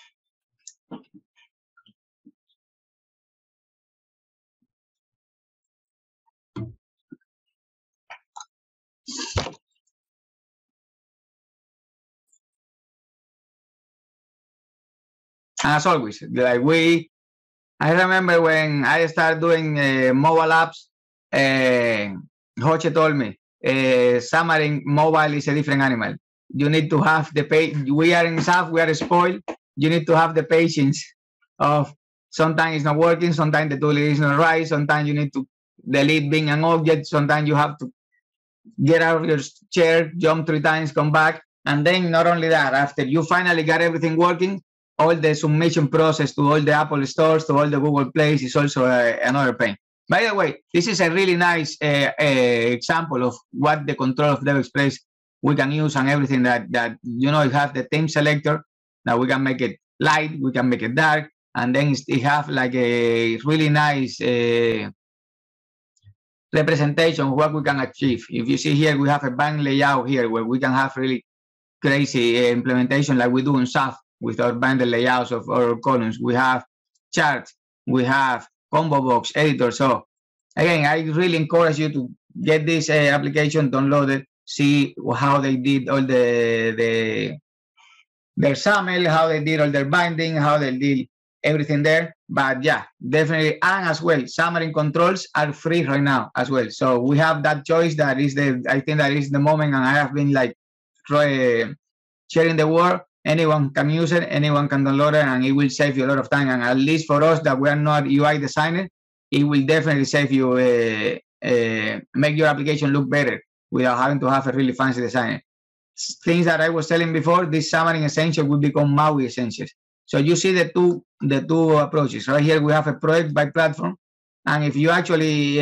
As always, like we, I remember when I started doing uh, mobile apps, uh, Jose told me, uh, Xamarin mobile is a different animal. You need to have the pay. We are in S A F, we are spoiled. You need to have the patience of sometimes it's not working, sometimes the tool is not right, sometimes you need to delete being an object, sometimes you have to get out of your chair, jump three times, come back. And then not only that, after you finally got everything working, all the submission process to all the Apple stores, to all the Google Plays is also uh, another pain. By the way, this is a really nice uh, uh, example of what the control of DevExpress we can use and everything that, that, you know, it has the theme selector that we can make it light, we can make it dark, and then it have like a really nice uh, representation of what we can achieve. If you see here, we have a bank layout here where we can have really crazy uh, implementation like we do in S A F with our bundle layouts of our columns. We have charts, we have combo box editor. So again, I really encourage you to get this uh, application downloaded, see how they did all the the their S A M L, how they did all their binding, how they did everything there. But yeah, definitely, and as well, Xamarin controls are free right now as well. So we have that choice. That is the, I think that is the moment, and I have been like try, sharing the word. Anyone can use it, anyone can download it, and it will save you a lot of time. And at least for us that we are not U I designers, it will definitely save you, uh, uh, make your application look better without having to have a really fancy designer. Things that I was telling before, this Xamarin Essentials will become Maui Essentials. So you see the two the two approaches. Right here we have a project by platform, and if you actually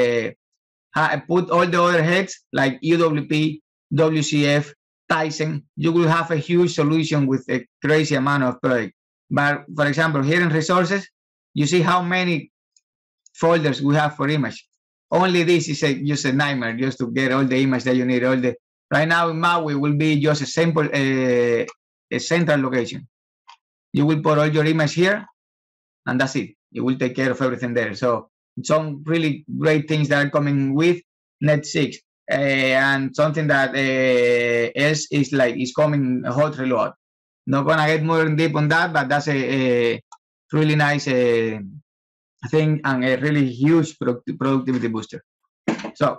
uh, put all the other heads like U W P, W C F, Tyson, you will have a huge solution with a crazy amount of project. But for example, here in resources, you see how many folders we have for image. Only this is a, just a nightmare just to get all the image that you need. All the right now in Maui will be just a simple uh, a central location. You will put all your image here, and that's it. You will take care of everything there. So some really great things that are coming with Net six, uh, and something that uh, else is like is coming hot reload. Not gonna get more deep on that, but that's a, a really nice uh, thing and a really huge product productivity booster. So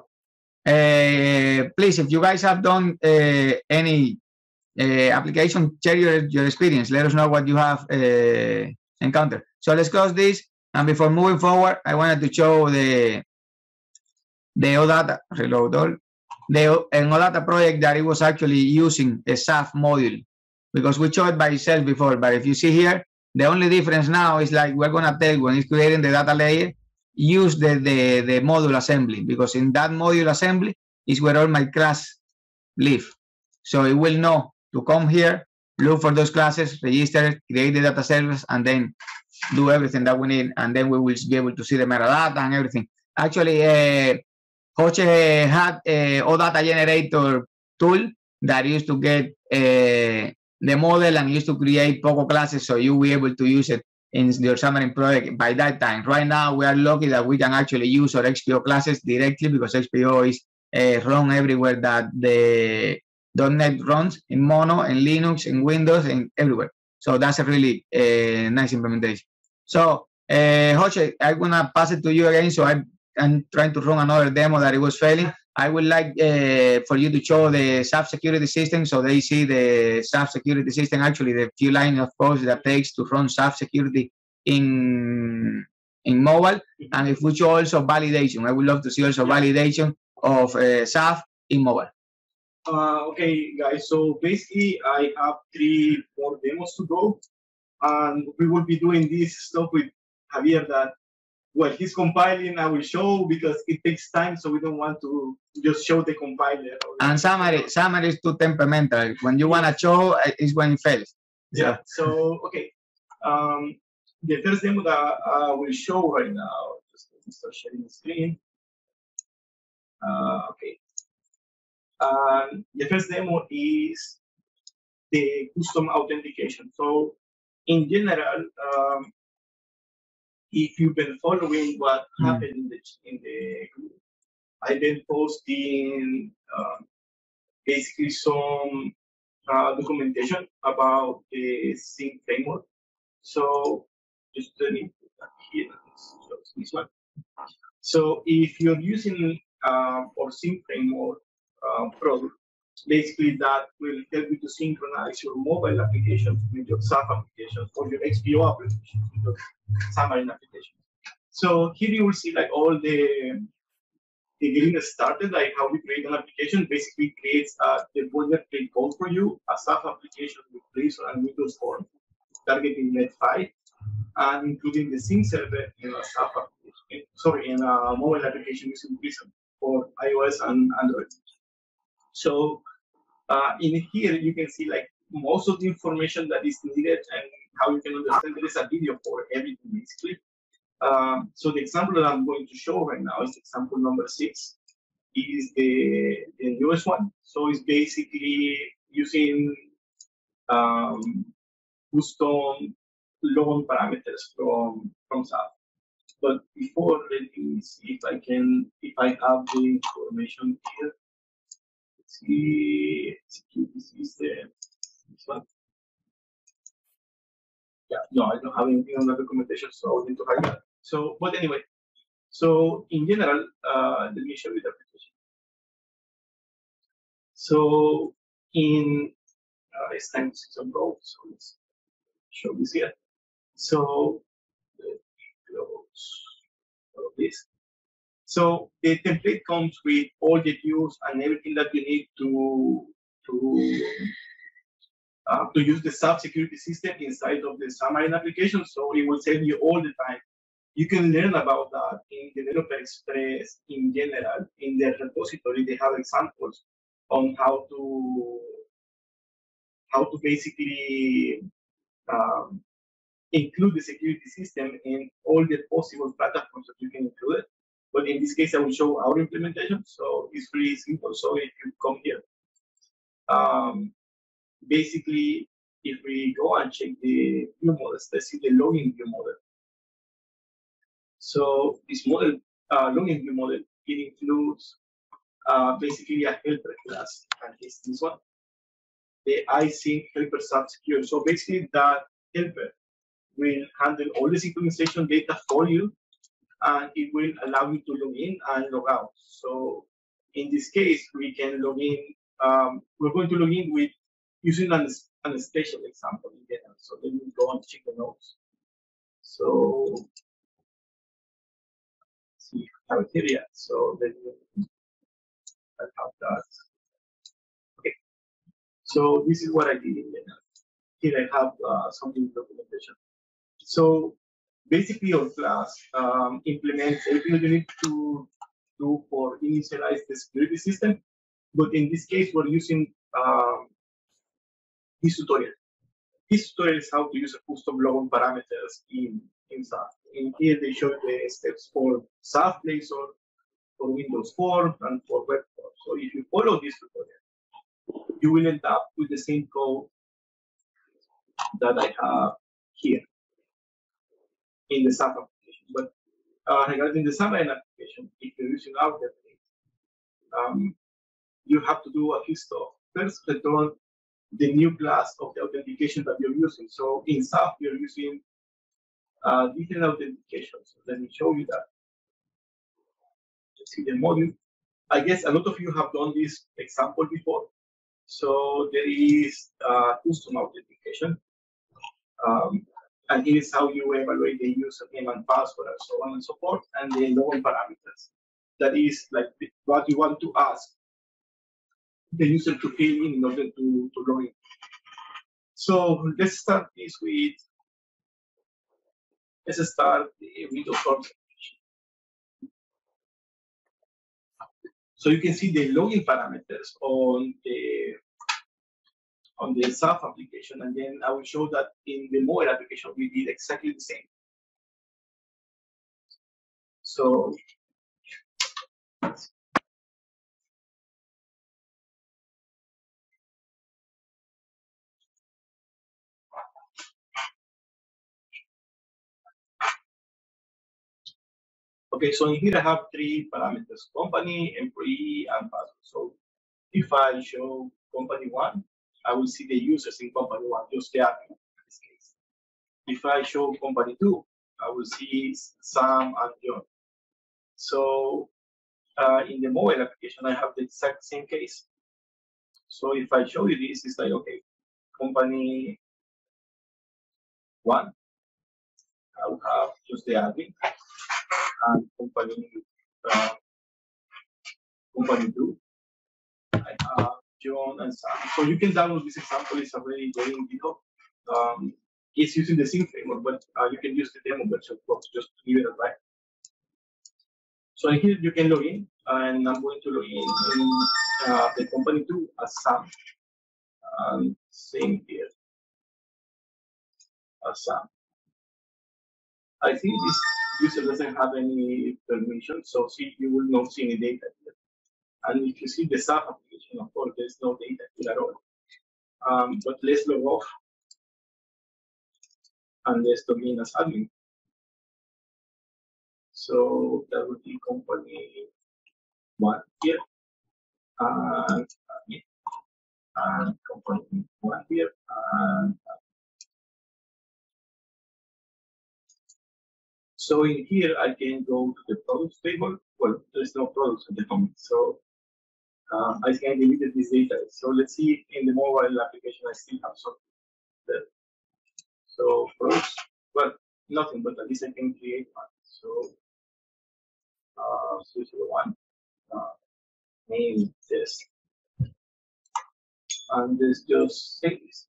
uh, please, if you guys have done uh, any Uh, application, share your, your experience. Let us know what you have uh, encountered. So let's close this. And before moving forward, I wanted to show the the OData reload all the an OData project that it was actually using a S A F module, because we showed it by itself before. But if you see here, the only difference now is like we're gonna tell when it's creating the data layer, use the the the module assembly, because in that module assembly is where all my class live. So it will know to come here, look for those classes, register, create the data service, and then do everything that we need, and then we will be able to see the metadata and everything. Actually, uh, Hoche had a OData generator tool that used to get uh, the model and used to create Poco classes, so you will be able to use it in your Xamarin project by that time. Right now, we are lucky that we can actually use our X P O classes directly, because X P O is uh, run everywhere that the .NET runs, in Mono, in Linux, in Windows, and everywhere. So that's a really uh, nice implementation. So, uh, Hoche, I'm gonna pass it to you again. So I'm, I'm trying to run another demo that it was failing. I would like uh, for you to show the S A F security system, so they see the S A F security system, actually the few lines of code that takes to run S A F security in in mobile. And if we show also validation, I would love to see also validation of uh, S A F in mobile. Uh, okay, guys, so basically I have three more demos to go, and we will be doing this stuff with Javier that, well, he's compiling, I will show, because it takes time, so we don't want to just show the compiler. And Xamarin, Xamarin is too temperamental. When you want to show, it's when it fails. So. Yeah, so, okay. Um, the first demo that I will show right now, just let me start sharing the screen. Uh, okay. Uh, the first demo is the custom authentication. So in general, um, if you've been following what mm. happened in the, in the group, I've been posting uh, basically some uh, documentation about the Sync framework. So just let me put that here. This one. So if you're using uh, our Sync framework Uh, product, basically that will help you to synchronize your mobile applications with your S A F applications or your X P O applications with your Xamarin applications. So here you will see like all the, the getting started, like how we create an application basically creates uh, the boilerplate code for you, a S A F application with Prism and Windows Form, targeting Net five, and including the Sync server in a S A F application, sorry, in a mobile application using Prism for iOS and Android. So uh, in here, you can see like most of the information that is needed and how you can understand there is a video for everything basically. Um, so the example that I'm going to show right now is example number six. It is the, the newest one. So it's basically using um, custom logon parameters from from S A F. But before, let me see if I can, if I have the information here. Let's see, security system. This one. Yeah, no, I don't have anything on the documentation, so I need to hide that. So, but anyway, so in general, uh, let me show you the application. So in uh, it's time to some row, so let's show this here. So let me close all of this. So the template comes with all the views and everything that you need to to uh, to use the S A F security system inside of the Xamarin application. So it will save you all the time. You can learn about that in Developer Express in general. In their repository, they have examples on how to how to basically um, include the security system in all the possible platforms that you can include it. But in this case, I will show our implementation. So it's pretty simple. So if you come here, um, basically, if we go and check the view models, let's see the login view model. So this model, uh, login view model, it includes uh, basically a helper class, and it's this one, the iSync helper S A F secure. So basically, that helper will handle all the synchronization data for you, and it will allow you to log in and log out. So in this case, we can log in. Um, we're going to log in with using an, an special example in general. So let me go and check the notes. So see criteria. So let me I have that. Okay. So this is what I did in general. Here I have uh, something documentation. So basically, your class um, implements everything that you need to do for initialize the security system. But in this case, we're using um, this tutorial. This tutorial is how to use a custom logon parameters in, in S A F. In here, they show the steps for S A F Blazor, for Windows Form, and for Web Form. So if you follow this tutorial, you will end up with the same code that I have here in the S A F application. But uh, regarding the Xamarin application, if you're using our template, um, you have to do a few stuff. First, return the new class of the authentication that you're using. So in S A F, you're using uh, different authentications. So let me show you that. Let's see the module. I guess a lot of you have done this example before. So there is uh, custom authentication. Um, and here is how you evaluate the username and password and so on and so forth, and the logon parameters. That is like what you want to ask the user to fill in in order to, to log in. So let's start this with, let's start the Windows Form. So you can see the login parameters on the on the S A F application, and then I will show that in the mobile application we did exactly the same. So okay, so in here I have three parameters: company, employee, and password. So if I show company one, I will see the users in company one, just the admin in this case. If I show company two, I will see Sam and John. So uh, in the mobile application, I have the exact same case. So if I show you this, it's like, okay, company one, I will have just the admin, and company uh, company two, I have John and Sam. So you can download this example. It's already there in GitHub. Um, it's using the same framework, but uh, you can use the demo version just to give it a try. So here you can log in, and I'm going to log in in uh, the company two as Sam. Um, same here. as a. I think this user doesn't have any permission, so see, you will not see any data here. And if you see the sub application, of course, there's no data here at all. Um, but let's log off and let's log in as admin. So that would be company one here, and admin, and company one here, and so in here I can go to the products table. Well, there's no products at the moment, so uh, I can delete this data. So let's see in the mobile application I still have something there. So products, well, nothing, but at least I can create one. So uh, zero zero one, uh, name this, and this just save this.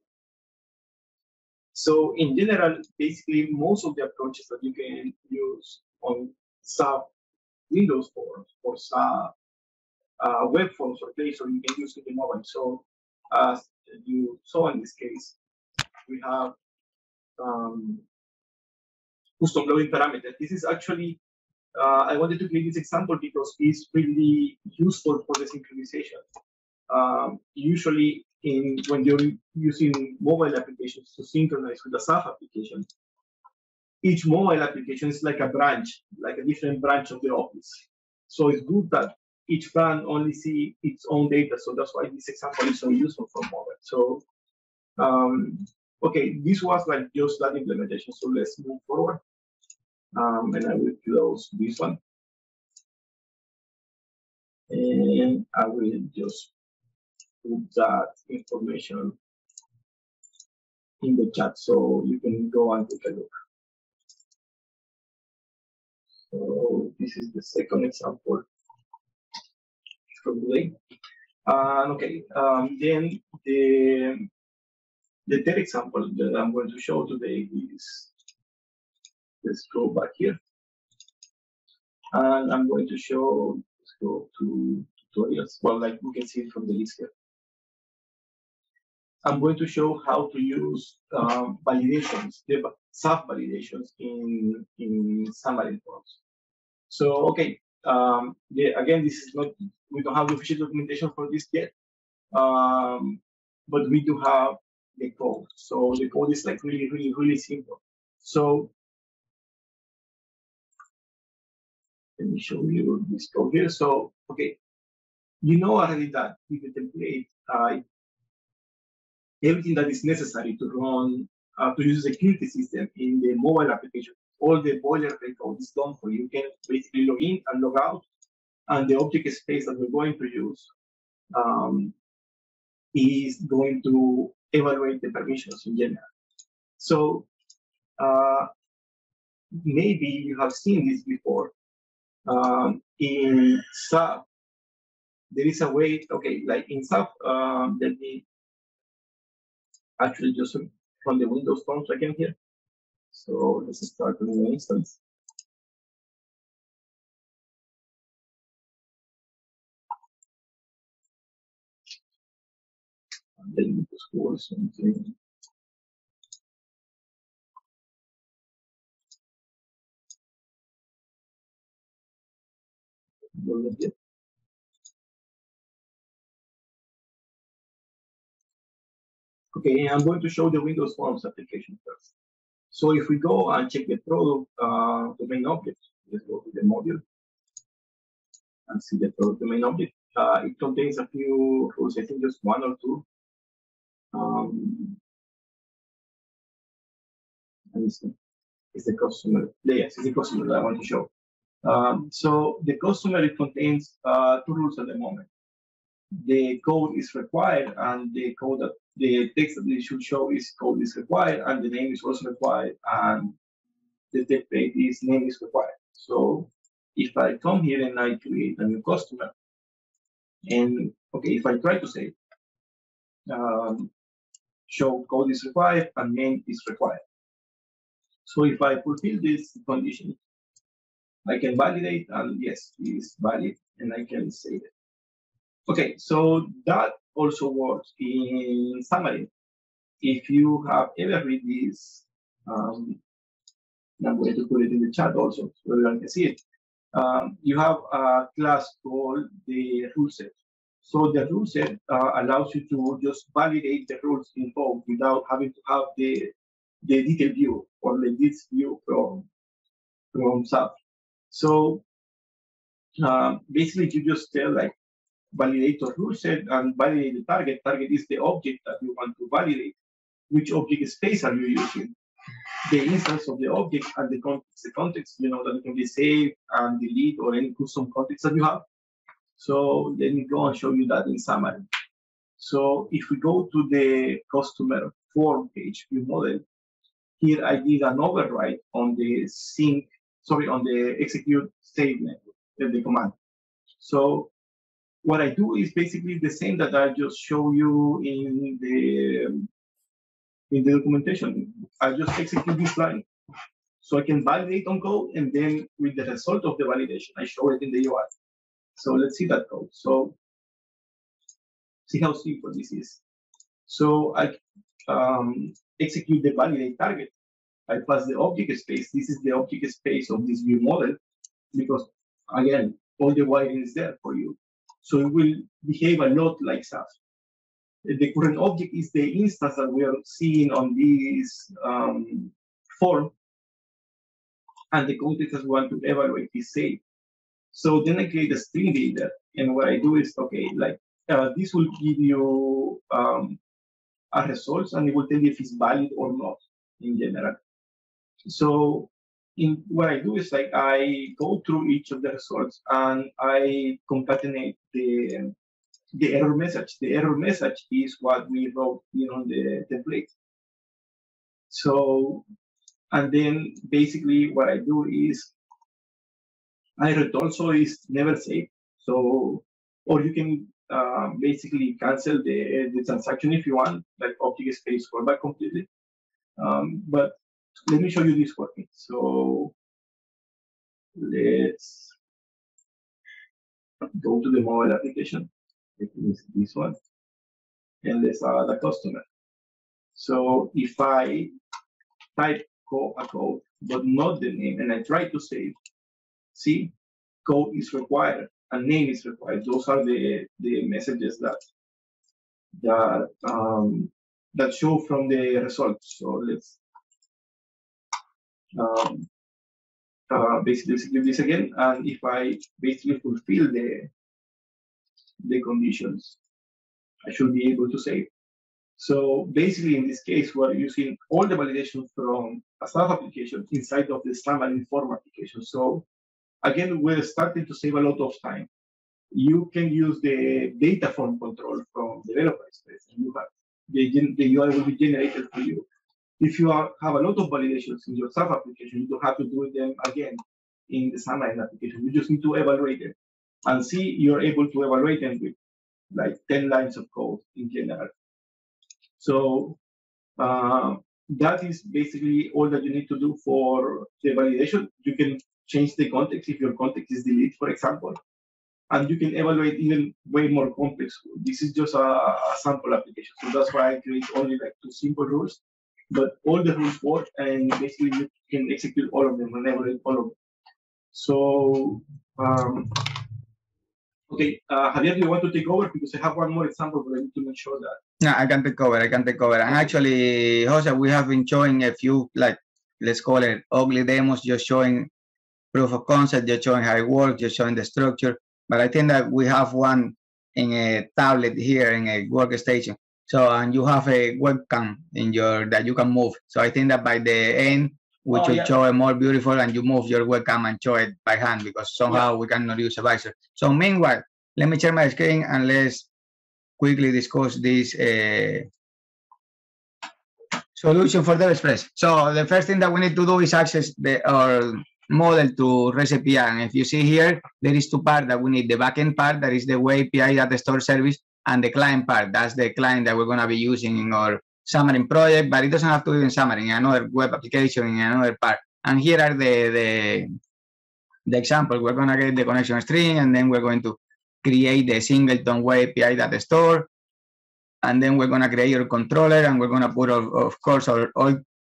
So in general, basically most of the approaches that you can use on SAP Windows forms or SAP uh, web forms or place, or you can use it in mobile. So as you saw in this case, we have um, custom loading parameters. This is actually, uh, I wanted to create this example because it's really useful for the synchronization. Um, usually in when you're using mobile applications to synchronize with a SAP application, each mobile application is like a branch, like a different branch of the office. So it's good that each brand only see its own data. So that's why this example is so useful for mobile. So, um, okay, this was like just that implementation. So let's move forward. Um, and I will close this one. And I will just put that information in the chat so you can go and take a look. So this is the second example from today. Uh, okay, um, then the, the third example that I'm going to show today is, let's go back here. And I'm going to show, let's go to tutorials. Well, like we can see it from the list here. I'm going to show how to use um, validations, the SAP validations in, in Xamarin Forms. So, okay, um, yeah, again, this is not, we don't have the official documentation for this yet, um, but we do have the code. So the code is like really, really, really simple. So let me show you this code here. So, okay, you know already that with the template, uh, everything that is necessary to run, uh, to use the security system in the mobile application, all the boilerplate code is done for you. You can basically log in and log out, and the object space that we're going to use um, is going to evaluate the permissions in general. So uh, maybe you have seen this before. Um, in SAP, there is a way, okay, like in SAP, um, let me actually just from the Windows Forms again here. So let's start a new instance. And then we just go something. Okay, I'm going to show the Windows Forms application first. So if we go and check the product uh, domain object, let's go to the module and see the product domain object. Uh, it contains a few rules, I think just one or two. Um, and it's, it's the customer, yes, it's the customer that I want to show. Um, so the customer, it contains uh, two rules at the moment. The code is required, and the code that the text that they should show is code is required, and the name is also required, and the template is name is required. So if I come here and I create a new customer, and okay, if I try to say um, show code is required and name is required. So if I fulfill this condition, I can validate, and yes, it is valid, and I can save it. Okay, so that also works in Xamarin. If you have ever read this Um, I'm going to put it in the chat also so everyone can see it. Um, you have a class called the rule set. So the rule set uh, allows you to just validate the rules in code without having to have the the detailed view or the this view from from S A P. So uh, basically, you just tell like validate the rule set and validate the target. Target is the object that you want to validate. Which object space are you using? The instance of the object and the context. The context, you know, that it can be saved and delete or any custom context that you have. So let me go and show you that in Xamarin. So if we go to the customer form page view model, here I did an override on the sync, sorry, on the execute save method, the command. So what I do is basically the same that I just show you in the in the documentation. I just execute this line. So I can validate on code, and then with the result of the validation, I show it in the U I. So let's see that code. So see how simple this is. So I um, execute the validate target. I pass the object space. This is the object space of this view model, because again, all the wiring is there for you. So it will behave a lot like S A P. The current object is the instance that we are seeing on this um, form, and the context that we want to evaluate is saved. So then I create a string data, and what I do is, okay, like uh, this will give you um, a results, and it will tell you if it's valid or not in general. So in what I do is like I go through each of the results and I concatenate the the error message. The error message is what we wrote here on the template. So, and then basically what I do is I return also is never saved. So, or you can uh, basically cancel the, the transaction if you want, like object space fallback completely. Um, but let me show you this working. So let's go to the mobile application. This, this one, and let's add a customer. So if I type code, a code, but not the name, and I try to save, see, code is required and name is required. Those are the the messages that that um, that show from the results. So let's um, uh, basically execute this again, and if I basically fulfill the the conditions, I should be able to save. So basically, in this case, we're using all the validation from a S A P application inside of the Xamarin Form application. So again, we're starting to save a lot of time. You can use the data form control from developer space. You have the, the U I will be generated for you. If you are, have a lot of validations in your S A P application, you don't have to do them again in the Xamarin application. You just need to evaluate them and see you're able to evaluate them with like ten lines of code in general. So uh, that is basically all that you need to do for the validation. You can change the context if your context is delete, for example, and you can evaluate even way more complex. This is just a, a sample application, so that's why I create only like two simple rules, but all the rules work, and basically you can execute all of them and evaluate all of them. So, um, okay, uh, Javier, do you want to take over? Because I have one more example, but I need to make sure that. No, I can take over. I can take over. And actually, Jose, we have been showing a few, like, let's call it ugly demos, just showing proof of concept, just showing how it works, just showing the structure. But I think that we have one in a tablet here in a workstation. So, and you have a webcam in your that you can move. So I think that by the end, we oh, should yeah. show it more beautiful, and you move your webcam and show it by hand, because somehow yeah. we cannot use a visor. So meanwhile, let me share my screen and let's quickly discuss this uh, solution for DevExpress. So the first thing that we need to do is access the our model to REST A P I. And if you see here, there is two parts that we need: the backend part, that is the web A P I data store service, and the client part. That's the client that we're going to be using in our Xamarin project, but it doesn't have to be in Xamarin, in another web application, in another part. And here are the the, the examples. We're going to get the connection string, and then we're going to create the singleton web A P I data store, and then we're going to create your controller, and we're going to put, of, of course, our, all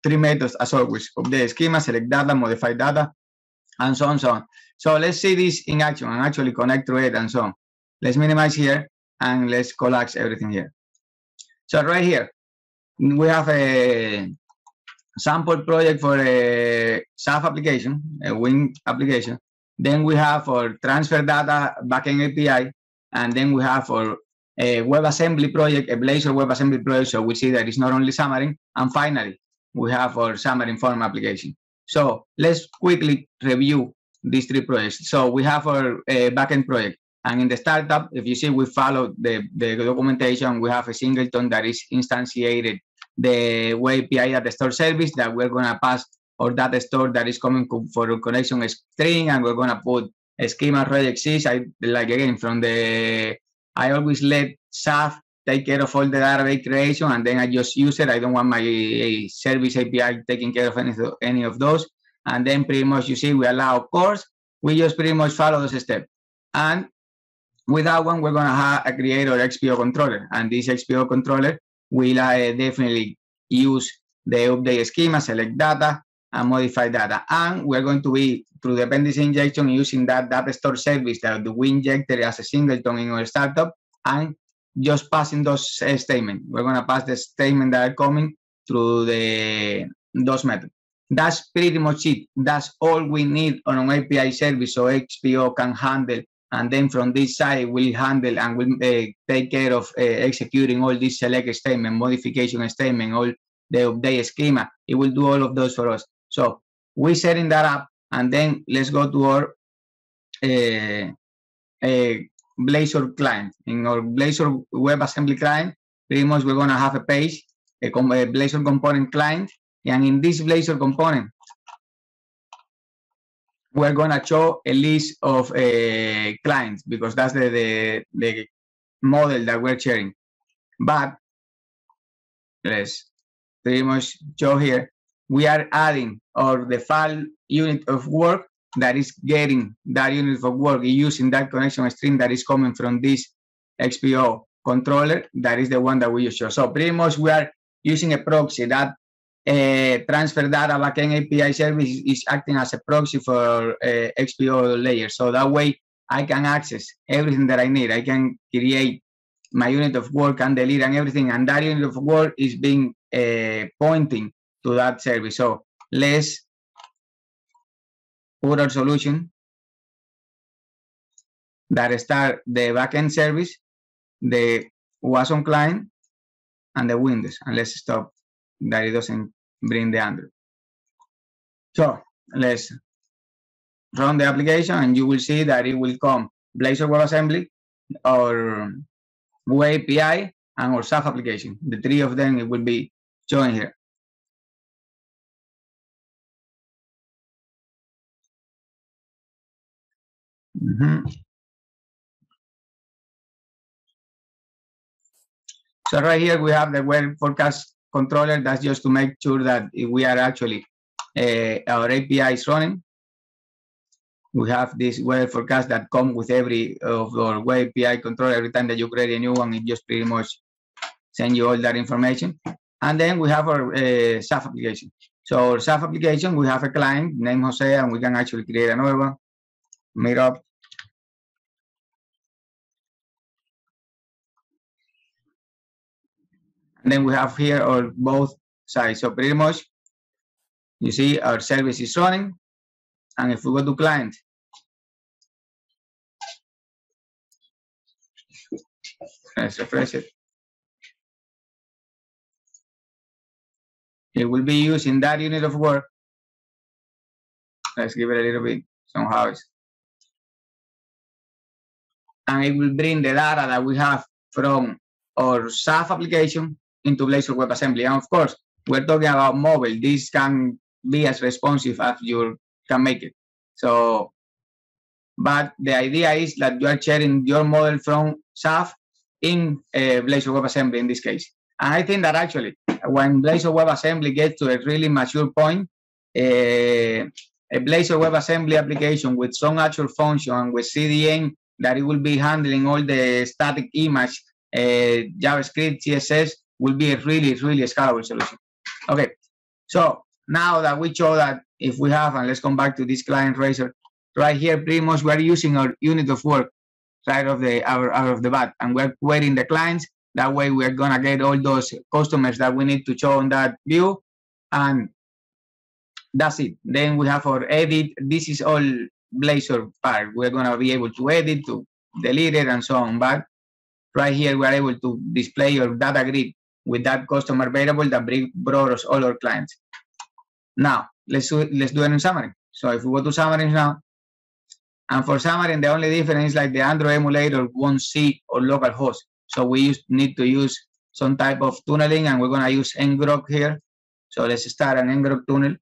three methods as always: update schema, select data, modify data, and so on, so on. So let's see this in action and actually connect to it and so on. Let's minimize here and let's collapse everything here. So right here, we have a sample project for a S A F application, a Wing application. Then we have for transfer data backend A P I, and then we have for a WebAssembly project, a Blazor WebAssembly project. So we see that it's not only Xamarin. And finally, we have our Xamarin Form application. So let's quickly review these three projects. So we have our uh, backend project. And in the startup, if you see, we follow the, the documentation. We have a singleton that is instantiated the web A P I data store service that we're going to pass our data store that is coming for a connection string, and we're going to put a schema regexist. I like again from the I always let S A F take care of all the database creation, and then I just use it. I don't want my a service A P I taking care of any, any of those. And then pretty much you see we allow course. We just pretty much follow those steps. And with that one, we're going to have a create our X P O controller, and this X P O controller will uh, definitely use the update schema, select data, and modify data. And we're going to be through dependency injection using that data store service that we injected as a singleton in our startup, and just passing those uh, statements. We're going to pass the statement that are coming through the those methods. That's pretty much it. That's all we need on an A P I service so X P O can handle. And then from this side, we'll handle and we'll uh, take care of uh, executing all these select statement, modification statement, all the update schema. It will do all of those for us. So we're setting that up, and then let's go to our uh, uh, Blazor client. In our Blazor WebAssembly client, pretty much we're going to have a page, a, a Blazor component client, and in this Blazor component, we're going to show a list of uh, clients because that's the, the, the model that we're sharing. But let's pretty much show here, we are adding or the file unit of work that is getting that unit of work using that connection string that is coming from this X P O controller. That is the one that we just show. So pretty much we are using a proxy that Uh, transfer data backend A P I service is acting as a proxy for uh, X P O layer. So that way I can access everything that I need. I can create my unit of work and delete and everything. And that unit of work is being uh, pointing to that service. So let's put our solution that start the backend service, the Watson client, and the Windows. And let's stop that it doesn't bring the Android. So let's run the application, and you will see that it will come Blazor WebAssembly, or Web A P I, and our S A F application. The three of them, it will be showing here. Mm-hmm. So right here we have the web forecast controller. That's just to make sure that we are actually uh, our A P I is running. We have this web forecast that comes with every of our web A P I controller. Every time that you create a new one, it just pretty much send you all that information. And then we have our uh, S A F application. So our S A F application, we have a client named Jose, and we can actually create another one. Meet up. And then we have here our both sides. So pretty much, you see our service is running. And if we go to client, let's refresh it. It will be using that unit of work. Let's give it a little bit somehow. And it will bring the data that we have from our S A F application into Blazor WebAssembly. And of course, we're talking about mobile. This can be as responsive as you can make it. So, but the idea is that you are sharing your model from S A F in uh, Blazor WebAssembly in this case. And I think that actually, when Blazor WebAssembly gets to a really mature point, uh, a Blazor WebAssembly application with some actual function and with C D N, that it will be handling all the static image, uh, JavaScript, C S S, will be a really, really scalable solution. Okay, So now that we show that if we have, and let's come back to this client tracer, right here, pretty much we're using our unit of work right of the out, out of the bat, and we're querying the clients. That way we're gonna get all those customers that we need to show on that view, and that's it. Then we have our edit. This is all Blazor part. We're gonna be able to edit, to delete it, and so on. But right here, we're able to display your data grid with that customer variable that brought us all our clients. Now, let's do, let's do it in Xamarin. So if we go to Xamarin now, and for Xamarin, the only difference is like the Android emulator won't see our local host. So we use, need to use some type of tunneling, and we're going to use ngrok here. So let's start an ngrok tunnel.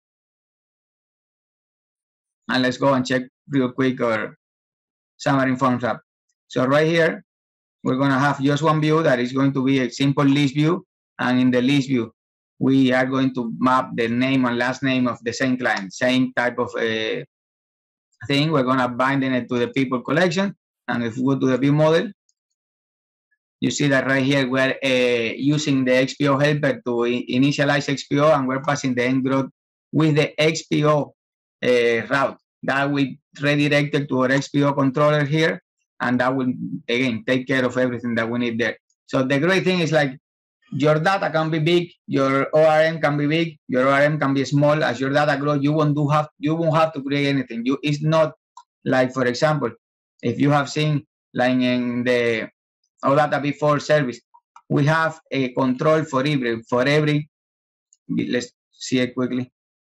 And let's go and check real quick our Xamarin Forms app. So right here, we're going to have just one view that is going to be a simple list view. And in the list view, we are going to map the name and last name of the same client, same type of uh, thing. We're going to bind it to the people collection. And if we go to the view model, you see that right here, we're uh, using the X P O helper to initialize X P O, and we're passing the ngrok with the X P O uh, route. That will redirect it to our X P O controller here, and that will, again, take care of everything that we need there. So the great thing is like your data can be big, your O R M can be big, your O R M can be small. As your data grows, you won't do have you won't have to create anything. You it's not like, for example, if you have seen like in the OData before service, we have a control for every for every. Let's see it quickly.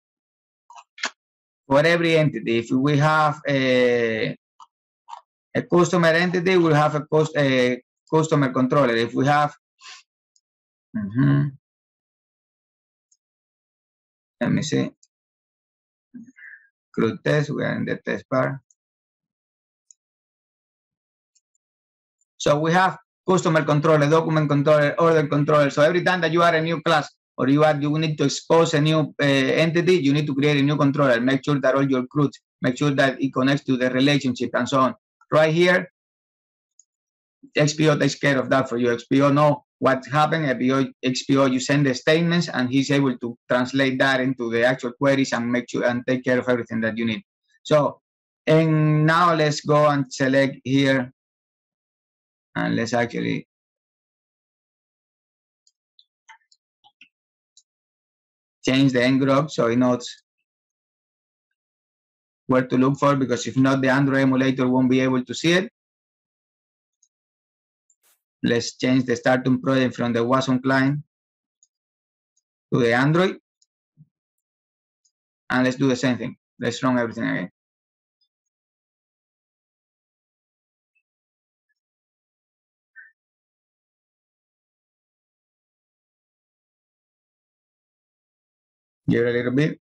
For every entity, if we have a a customer entity, we'll have a, cost, a customer controller. If we have Mm-hmm. Let me see. Crude test, we are in the test bar. So we have customer controller, document controller, order controller. So every time that you add a new class or you add, you need to expose a new uh, entity, you need to create a new controller. Make sure that all your CRUD, make sure that it connects to the relationship and so on. Right here, X P O takes care of that for you. X P O know what happened. X P O, you send the statements, and he's able to translate that into the actual queries and make sure and take care of everything that you need. So, and now let's go and select here, and let's actually change the ngrok so it knows where to look for, because if not, the Android emulator won't be able to see it. Let's change the starting project from the Watson client to the Android. And let's do the same thing. Let's run everything again. Give it a little bit.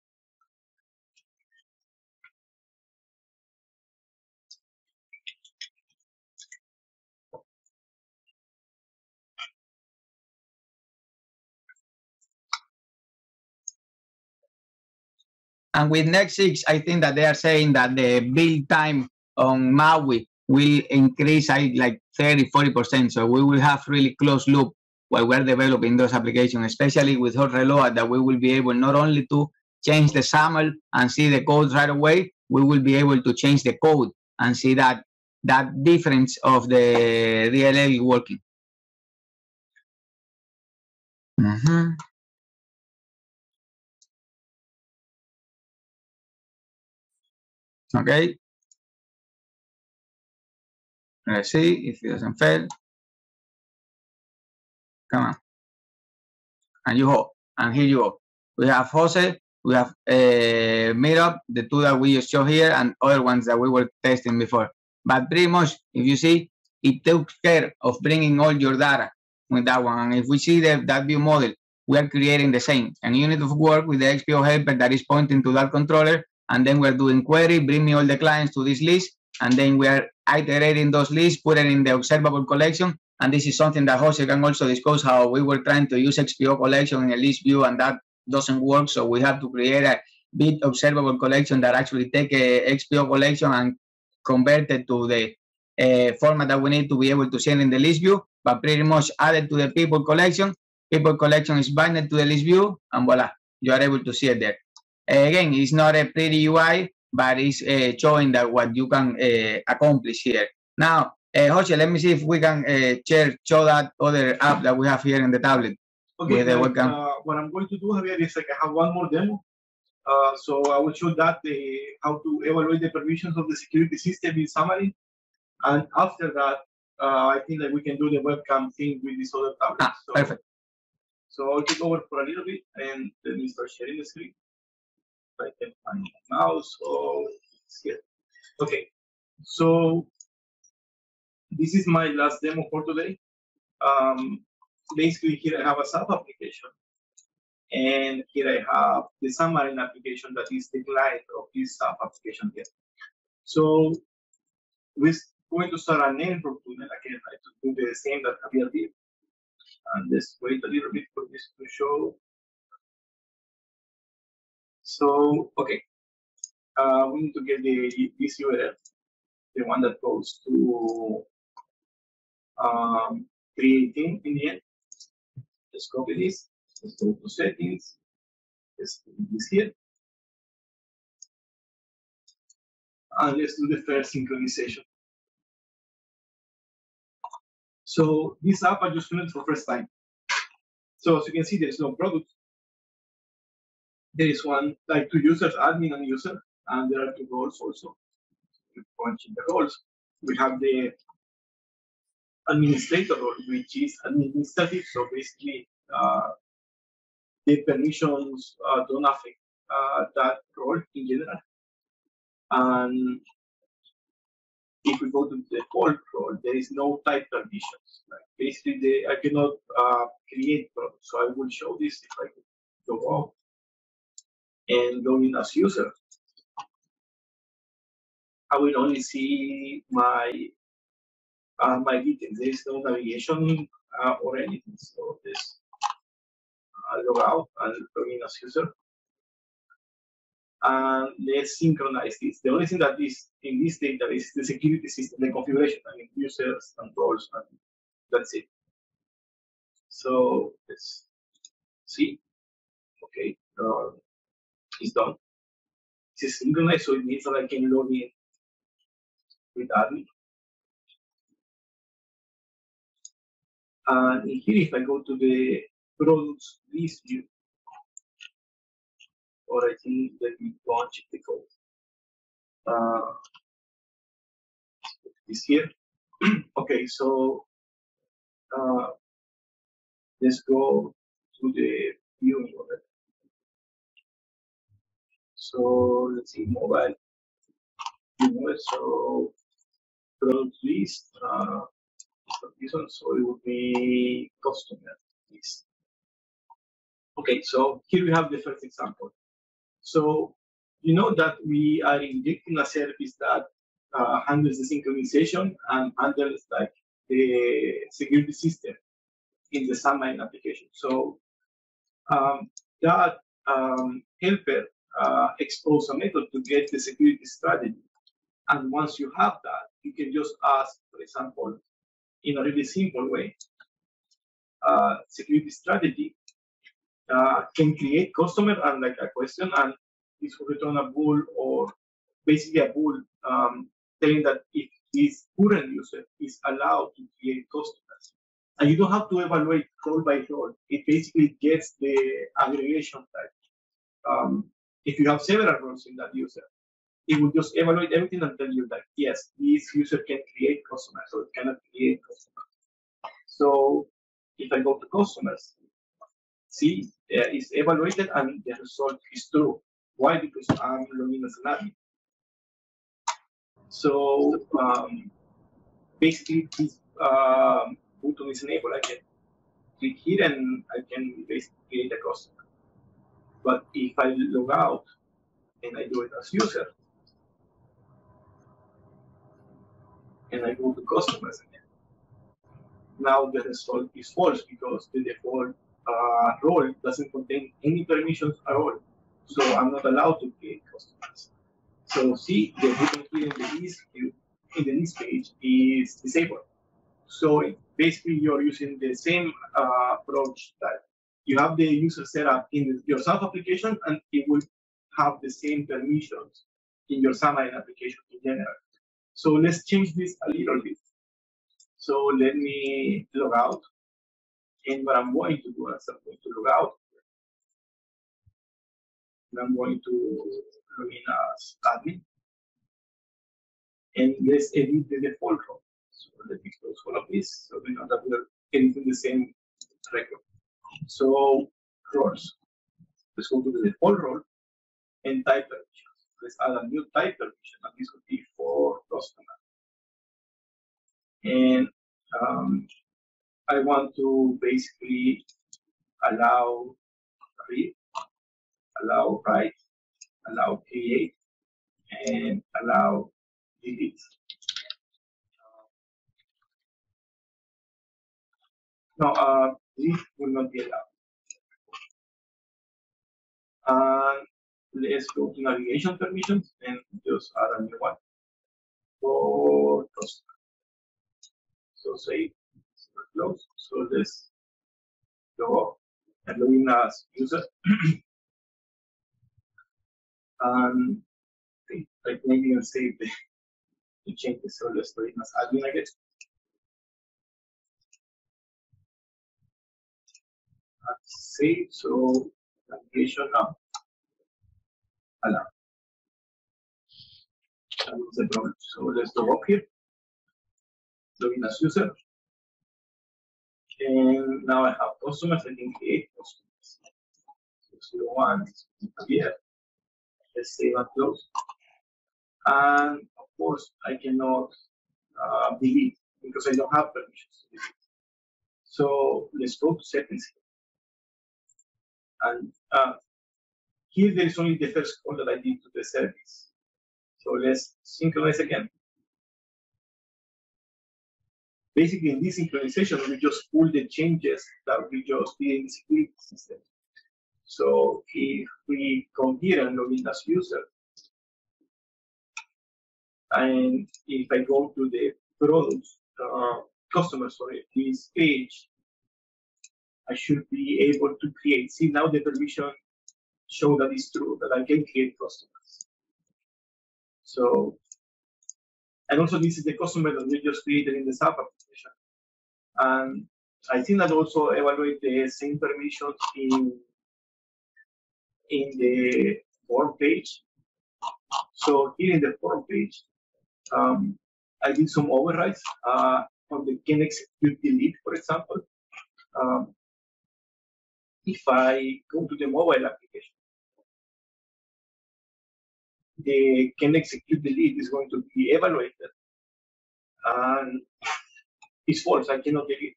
And with Next six, I think that they are saying that the build time on Maui will increase like thirty, forty percent. So we will have really close loop while we're developing those applications, especially with Hot Reload, that we will be able not only to change the S A M L and see the code right away, we will be able to change the code and see that that difference of the D L L working. Mm-hmm. Okay. Let's see if it doesn't fail. Come on. And you hope. And here you go. We have Jose, we have uh, Meetup, the two that we just show here, and other ones that we were testing before. But pretty much, if you see, it took care of bringing all your data with that one. And if we see the, that view model, we are creating the same, a unit of work with the X P O helper that is pointing to that controller. And then we're doing query, bring me all the clients to this list. And then we are iterating those lists, put it in the observable collection. And this is something that Jose can also discuss, how we were trying to use X P O collection in a list view, and that doesn't work. So we have to create a big observable collection that actually take a X P O collection and convert it to the uh, format that we need to be able to send in the list view, but pretty much added to the people collection. People collection is binded to the list view, and voila, you are able to see it there. Uh, again, it's not a pretty U I, but it's uh, showing that what you can uh, accomplish here. Now, uh, Jose, let me see if we can uh, share, show that other app that we have here in the tablet. Okay, like, uh, what I'm going to do, Javier, is like I have one more demo. Uh, so I will show that the, how to evaluate the permissions of the security system in Xamarin. And after that, uh, I think that we can do the webcam thing with this other tablet. Ah, so, perfect. So I'll take over for a little bit and let me start sharing the screen. I can find my mouse. So it's here. Okay. So this is my last demo for today. Um, basically, here I have a sub application. And here I have the Xamarin application that is the client of this sub application here. So we're going to start a name for tunnel again, right, to do the same that Javier did. And let's wait a little bit for this to show. So, okay. Uh, we need to get the this U R L, the one that goes to um, three eighteen in the end. Let's copy this. Let's go to settings. Let's put this here. And let's do the first synchronization. So this app I just running for the first time. So as you can see, there is no product. There is one, like two users, admin and user, and there are two roles also. Punching the roles. We have the administrator role, which is administrative. So basically, uh, the permissions uh, don't affect uh, that role in general. And if we go to the default role, there is no type permissions. Like basically, they, I cannot uh, create products. So I will show this if I go out and go in as user. I will only see my uh, my details. There is no navigation uh, or anything. So this uh, log out and log in as user. And let's synchronize this. The only thing that is in this data is the security system, the configuration, I mean users and roles, and that's it. So let's see. Okay, uh, it's done. This is synchronized, so it means that I can log in with admin. And here, if I go to the products list view, or I think let me launch the code. Uh, this here. Okay, so uh, let's go to the viewing of it. So let's see, mobile. So product list. Uh, this one, so it would be customer list. Okay, so here we have the first example. So you know that we are injecting a service that uh, handles the synchronization and handles like the security system in the Xamarin application. So um, that um, helper uh, expose a method to get the security strategy. And once you have that, you can just ask, for example, in a really simple way, uh, security strategy uh, can create customer and like a question, and this will return a bool or basically a bool um, telling that if this current user is allowed to create customers. And you don't have to evaluate role by role. It basically gets the aggregation type. Um, if you have several roles in that user, it will just evaluate everything and tell you that, yes, this user can create customers or it cannot create customers. So if I go to customers, see, uh, it's evaluated and the result is true. Why? Because I'm logging as an admin. So um, basically, this um, button is enabled. I can click here and I can basically create a customer. But if I log out and I do it as user, and I go to customers again, now the result is false because the default uh, role doesn't contain any permissions at all. So I'm not allowed to create customers. So see, the button here in the list view, in the list page is disabled. So it, basically, you're using the same uh, approach that you have the user set up in your SAP application, and it will have the same permissions in your Xamarin application in general. So let's change this a little bit. So let me log out. And what I'm going to do is I'm going to log out. And I'm going to log in as admin. And let's edit the default role. So let me close all of this so we know that we're editing the same record. So roles. Let's go to the default role and type permissions. Let's add a new type permission, and this would be for customer. And um, I want to basically allow read, allow write, allow create, and allow delete. No, uh, this will not be allowed. And let's go to navigation permissions and just add a new one for customer. So save, close. So let's go and log in as user. And okay, like maybe I'll save the, the changes. So let's log in as admin again. Save, so navigation now. Allow. That was the problem. So let's go up here. Log in as user. And now I have customers. I can create customers. So zero one here. Let's save and close. And of course, I cannot uh, delete because I don't have permissions to delete. So let's go to settings. And uh, here there is only the first call that I did to the service. So let's synchronize again. Basically, in this synchronization, we just pull the changes that we just did in the security system. So if we come here and log in as user, and if I go to the products, uh, customer, sorry, this page, I should be able to create. See, now the permission show that it's true, that I can create customers. So, and also this is the customer that we just created in the SAP application. And I think that also evaluate the same permissions in, in the form page. So here in the form page, um, I did some overrides uh, on the can execute delete, for example. Um, if I go to the mobile application, the can execute delete is going to be evaluated, and it's false. I cannot delete.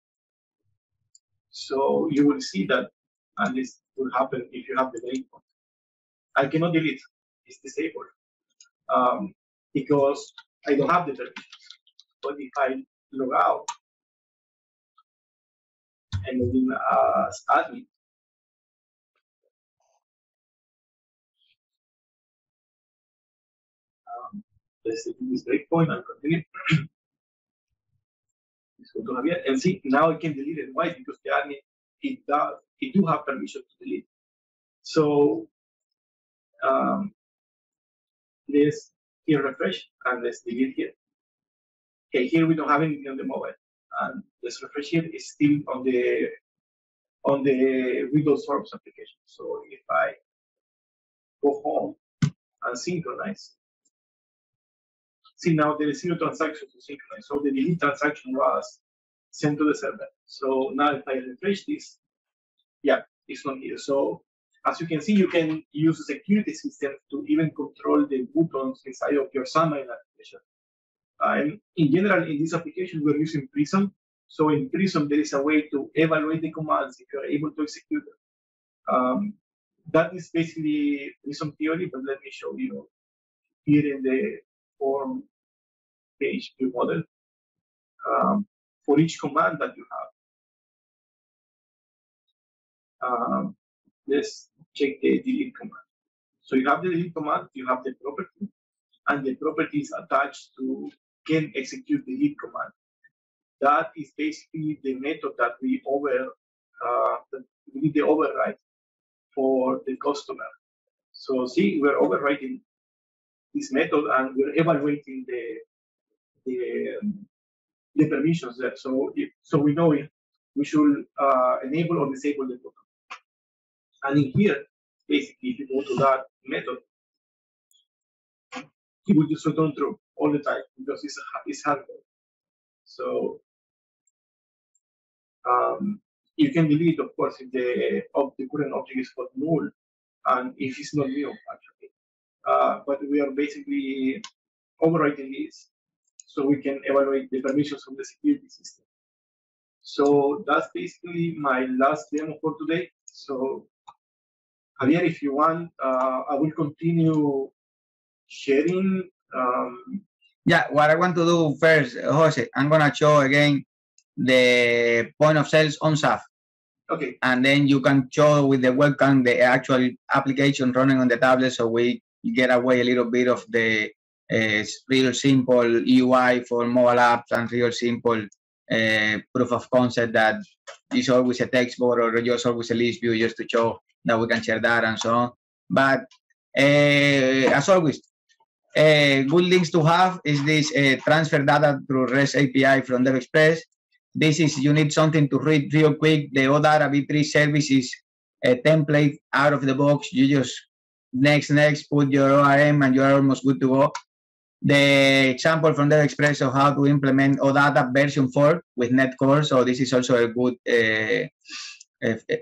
So you will see that, and this will happen if you have the breakpoint. I cannot delete. It's disabled um, because I don't have the permissions. But if I log out and log in as admin, um, let's do this breakpoint and continue. Let's go to Javier and see now I can delete it. Why? Because the admin it does it do have permission to delete. So um, let's here refresh and let's delete here. Okay, here we don't have anything on the mobile, and let's refresh here. It's still on the on the Windows Forms application. So if I go home and synchronize, see now there is zero transaction to synchronize. So the delete transaction was sent to the server. So now if I refresh this, yeah, it's not here. So as you can see, you can use a security system to even control the buttons inside of your Xamarin application. And in general, in this application, we're using Prism. So in Prism, there is a way to evaluate the commands if you're able to execute them. Um, that is basically Prism theory, but let me show you here in the form page view model. Um, for each command that you have, um, let's check the delete command. So you have the delete command, you have the property, and the property is attached to can execute delete command. That is basically the method that we over uh, we need the override for the customer. So see, we're overriding this method and we're evaluating the the, um, the permissions there. So if, so we know if we should uh, enable or disable the button. And in here, basically, if you go to that method, it will just return true all the time because it's it's hardware. So um, you can delete, of course, if the of the current object is called null, and if it's not new actually. Uh, but we are basically overwriting this so we can evaluate the permissions of the security system. So that's basically my last demo for today. So Javier, if you want, uh, I will continue sharing. Um, yeah, what I want to do first, Jose, I'm gonna show again the point of sales on S A F. Okay. And then you can show with the webcam the actual application running on the tablet, so we get away a little bit of the uh, real simple U I for mobile apps and real simple uh, proof of concept that is always a text board or just always a list view just to show that we can share data and so on. But uh, as always, uh, good links to have is this uh, transfer data through REST A P I from DevExpress. This is, you need something to read real quick. The OData V three service is a template out of the box. You just next, next, put your O R M and you are almost good to go. The example from DevExpress of how to implement OData version four with Netcore. So this is also a good, uh, a,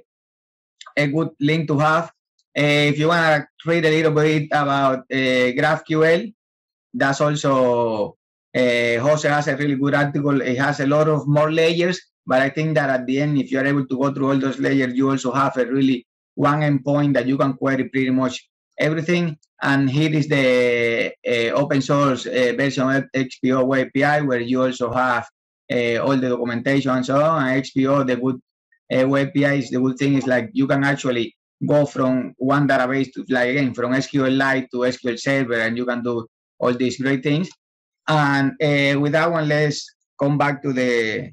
a good link to have. Uh, if you want to read a little bit about uh, GraphQL, that's also Uh, Jose has a really good article. It has a lot of more layers, but I think that at the end, if you're able to go through all those layers, you also have a really one endpoint that you can query pretty much everything. And here is the uh, open source uh, version of X P O Web A P I, where you also have uh, all the documentation and so on. And X P O, the good uh, web A P I is the good thing is like you can actually go from one database to, like again, from SQLite to S Q L Server, and you can do all these great things. And uh, with that one, let's come back to the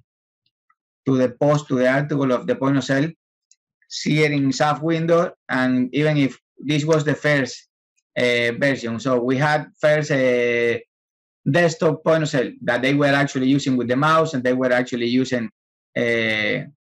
to the post, to the article of the point of sale. See it in S A F window, and even if this was the first uh, version, so we had first a desktop point of sale that they were actually using with the mouse, and they were actually using uh,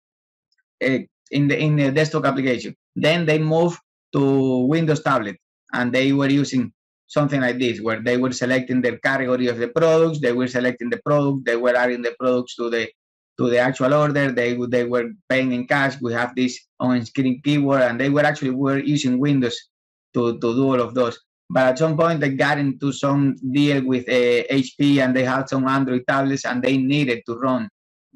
uh, in the in the desktop application. Then they moved to Windows tablet, and they were using something like this, where they were selecting the category of the products, they were selecting the product, they were adding the products to the to the actual order, they they were paying in cash. We have this on-screen keyword, and they were actually were using Windows to, to do all of those. But at some point, they got into some deal with uh, H P, and they had some Android tablets, and they needed to run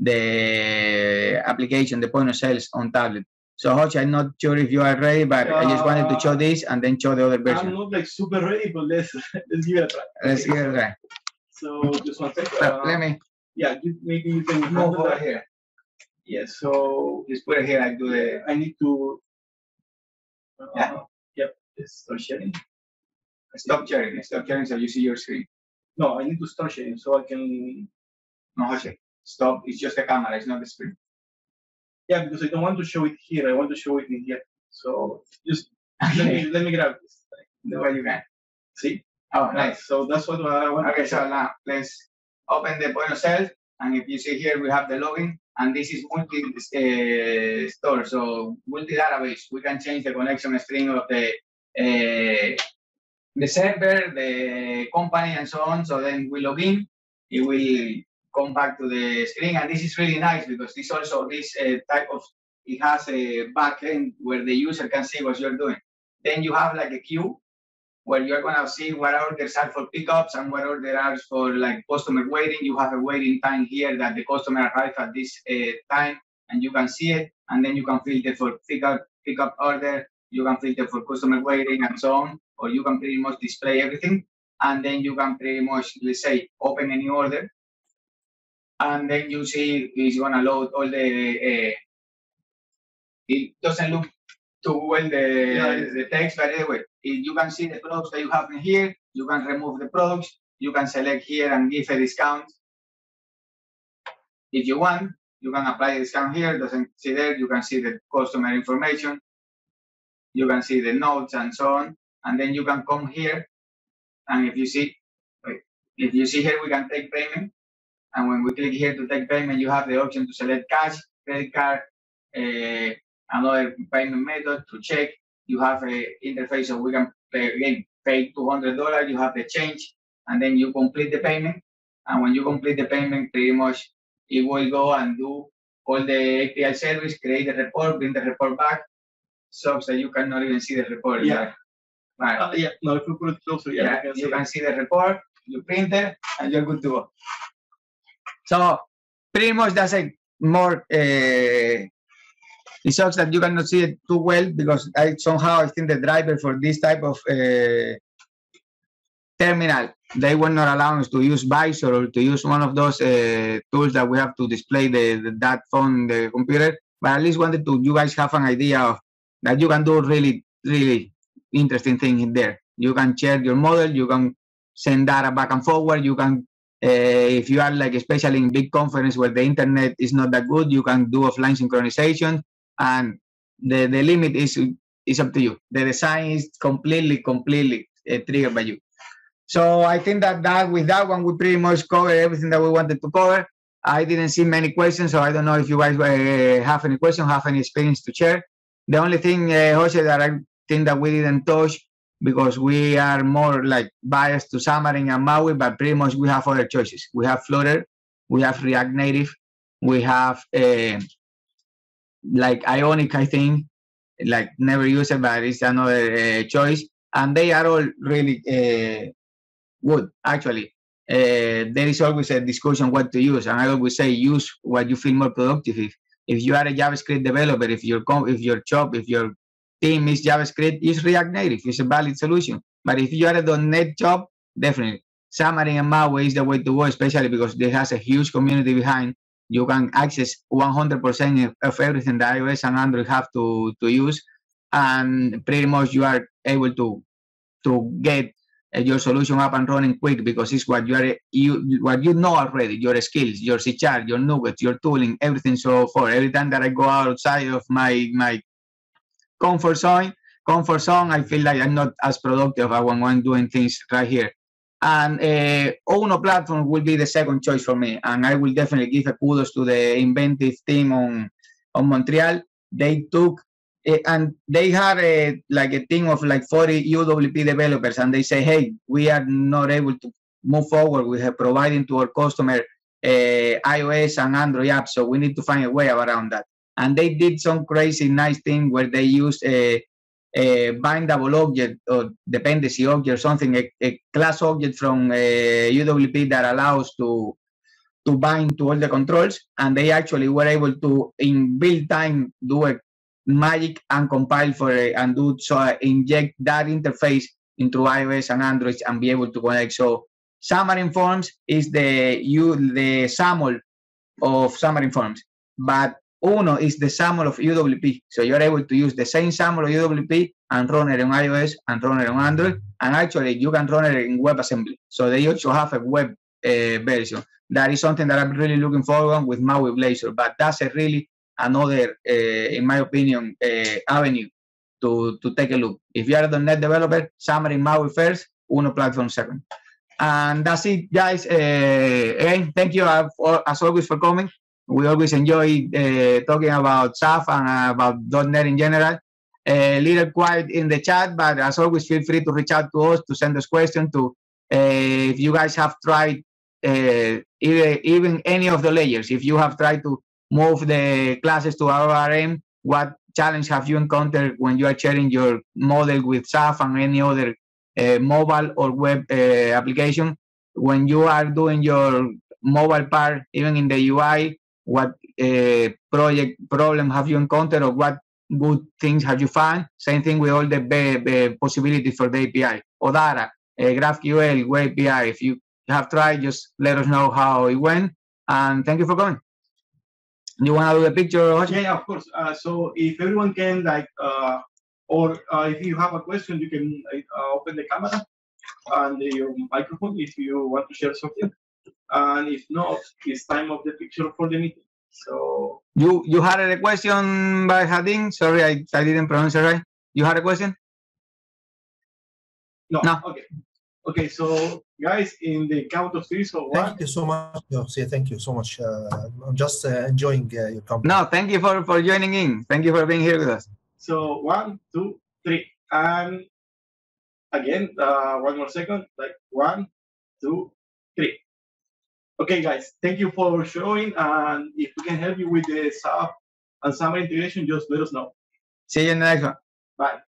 the application, the point of sales on tablet. So, Jose, I'm not sure if you are ready, but uh, I just wanted to show this and then show the other version. I'm not like super ready, but let's let's give it a try. Let's give it a try. So just one second. Uh, Let me. Yeah, you, maybe you can move over here. Yes. Yeah, so just put it here. I do the. I need to. Uh, yeah. Yep. Just start sharing. Stop sharing. Stop sharing so you see your screen. No, I need to start sharing so I can. No, Jose. Stop. It's just the camera. It's not the screen. Yeah, because I don't want to show it here. I want to show it in here. So just okay. let me let me grab this. No way you can. See? Oh, nice. So that's what I want. Okay, so now let's open the point of sale, and if you see here, we have the login, and this is multi uh, store, so multi database. We can change the connection string of the uh, the server, the company, and so on. So then we log in, it will come back to the screen, and this is really nice because this also this uh, type of it has a backend where the user can see what you're doing. Then you have like a queue where you're gonna see what orders are for pickups and what orders are for like customer waiting. You have a waiting time here that the customer arrives at this uh, time, and you can see it, and then you can filter for pickup pickup order. You can filter for customer waiting and so on, or you can pretty much display everything, and then you can pretty much, let's say, open any order. And then you see it's gonna load all the. Uh, it doesn't look too well the yeah, the text, but anyway, if you can see the products that you have in here. You can remove the products. You can select here and give a discount if you want. You can apply the discount here. Doesn't see there. You can see the customer information. You can see the notes and so on. And then you can come here. And if you see, wait, if you see here, we can take payment. And when we click here to take payment, you have the option to select cash, credit card, uh, another payment method to check. You have a interface so we can pay, again, pay two hundred dollars. You have the change, and then you complete the payment. And when you complete the payment, pretty much it will go and do all the A P I service, create the report, bring the report back. Sucks that you cannot even see the report. Yeah. Right. Uh, yeah. No, if we put it closer, yeah, yeah you, can, you see can see the report. You print it, and you're good to go. So pretty much that's a more. Uh, it sucks that you cannot see it too well because I somehow I think the driver for this type of uh, terminal, they were not allowing us to use Visor or to use one of those uh, tools that we have to display the, the that phone, the computer. But at least wanted to you guys have an idea of that you can do really really interesting thing in there. You can share your model. You can send data back and forward. You can. Uh, if you are like, especially in big conference where the internet is not that good, you can do offline synchronization, and the, the limit is is up to you. The design is completely, completely uh, triggered by you. So I think that, that with that one, we pretty much covered everything that we wanted to cover. I didn't see many questions, so I don't know if you guys uh, have any questions, have any experience to share. The only thing, uh, Jose, that I think that we didn't touch, because we are more like biased to Xamarin and Maui, but pretty much we have other choices. We have Flutter, we have React Native, we have uh, like Ionic, I think, like never use it, but it's another uh, choice. And they are all really uh, good, actually. Uh, there is always a discussion what to use, and I always say use what you feel more productive. If, if you are a JavaScript developer, if your if your job, if your team is JavaScript, use React Native. It's a valid solution. But if you are a .NET job, definitely Xamarin and Maui is the way to go, especially because there has a huge community behind. You can access one hundred percent of everything that iOS and Android have to, to use, and pretty much you are able to to get uh, your solution up and running quick because it's what you are you what you know already, your skills, your C Sharp, your nuggets, your tooling, everything. So for every time that I go outside of my my comfort zone, comfort zone, I feel like I'm not as productive as when I'm doing things right here. And uh, Uno platform will be the second choice for me. And I will definitely give a kudos to the inventive team on, on Montreal. They took, uh, and they had a, like a team of like forty U W P developers, and they say, hey, we are not able to move forward with providing to our customer uh, iOS and Android apps, so we need to find a way around that. And they did some crazy nice thing where they used a, a bindable object or dependency object or something, a, a class object from a U W P that allows to to bind to all the controls, and they actually were able to, in build time, do a magic and compile for it and do so uh, inject that interface into iOS and Android and be able to connect. So Xamarin Forms is the you the SAML of Xamarin Forms, but Uno is the SAML of U W P. So you're able to use the same SAML of U W P and run it on iOS and run it on Android. And actually, you can run it in WebAssembly. So they also have a web uh, version. That is something that I'm really looking forward with Maui Blazor. But that's a really another, uh, in my opinion, uh, avenue to, to take a look. If you are a .NET developer, Xamarin Maui first, Uno platform second. And that's it, guys. Uh, again, thank you uh, for, as always for coming. We always enjoy uh, talking about S A F and uh, about .NET in general. A uh, little quiet in the chat, but as always, feel free to reach out to us, to send us questions. To uh, if you guys have tried uh, even, even any of the layers, if you have tried to move the classes to O R M, what challenge have you encountered when you are sharing your model with S A F and any other uh, mobile or web uh, application? When you are doing your mobile part, even in the U I, what uh, project problem have you encountered, or what good things have you found? Same thing with all the uh, possibilities for the A P I. Odara, uh, GraphQL, Web A P I. If you have tried, just let us know how it went. And thank you for coming. You want to do a picture? Yeah, yeah, of course. Uh, so if everyone can, like, uh, or uh, if you have a question, you can uh, open the camera and your microphone if you want to share something. And if not, it's time of the picture for the meeting. So You you had a question by Hadin? Sorry, I, I didn't pronounce it right. You had a question? no, No. okay. Okay, so guys, in the count of three, so one. Thank you so much, Jose. Thank you so much. Uh, I'm just uh, enjoying uh, your company. No, thank you for, for joining in. Thank you for being here with us. So one, two, three. And again, uh, one more second, like one, two, three. Okay, guys, thank you for showing. And if we can help you with the S A P and Summer integration, just let us know. See you in the next one. Bye.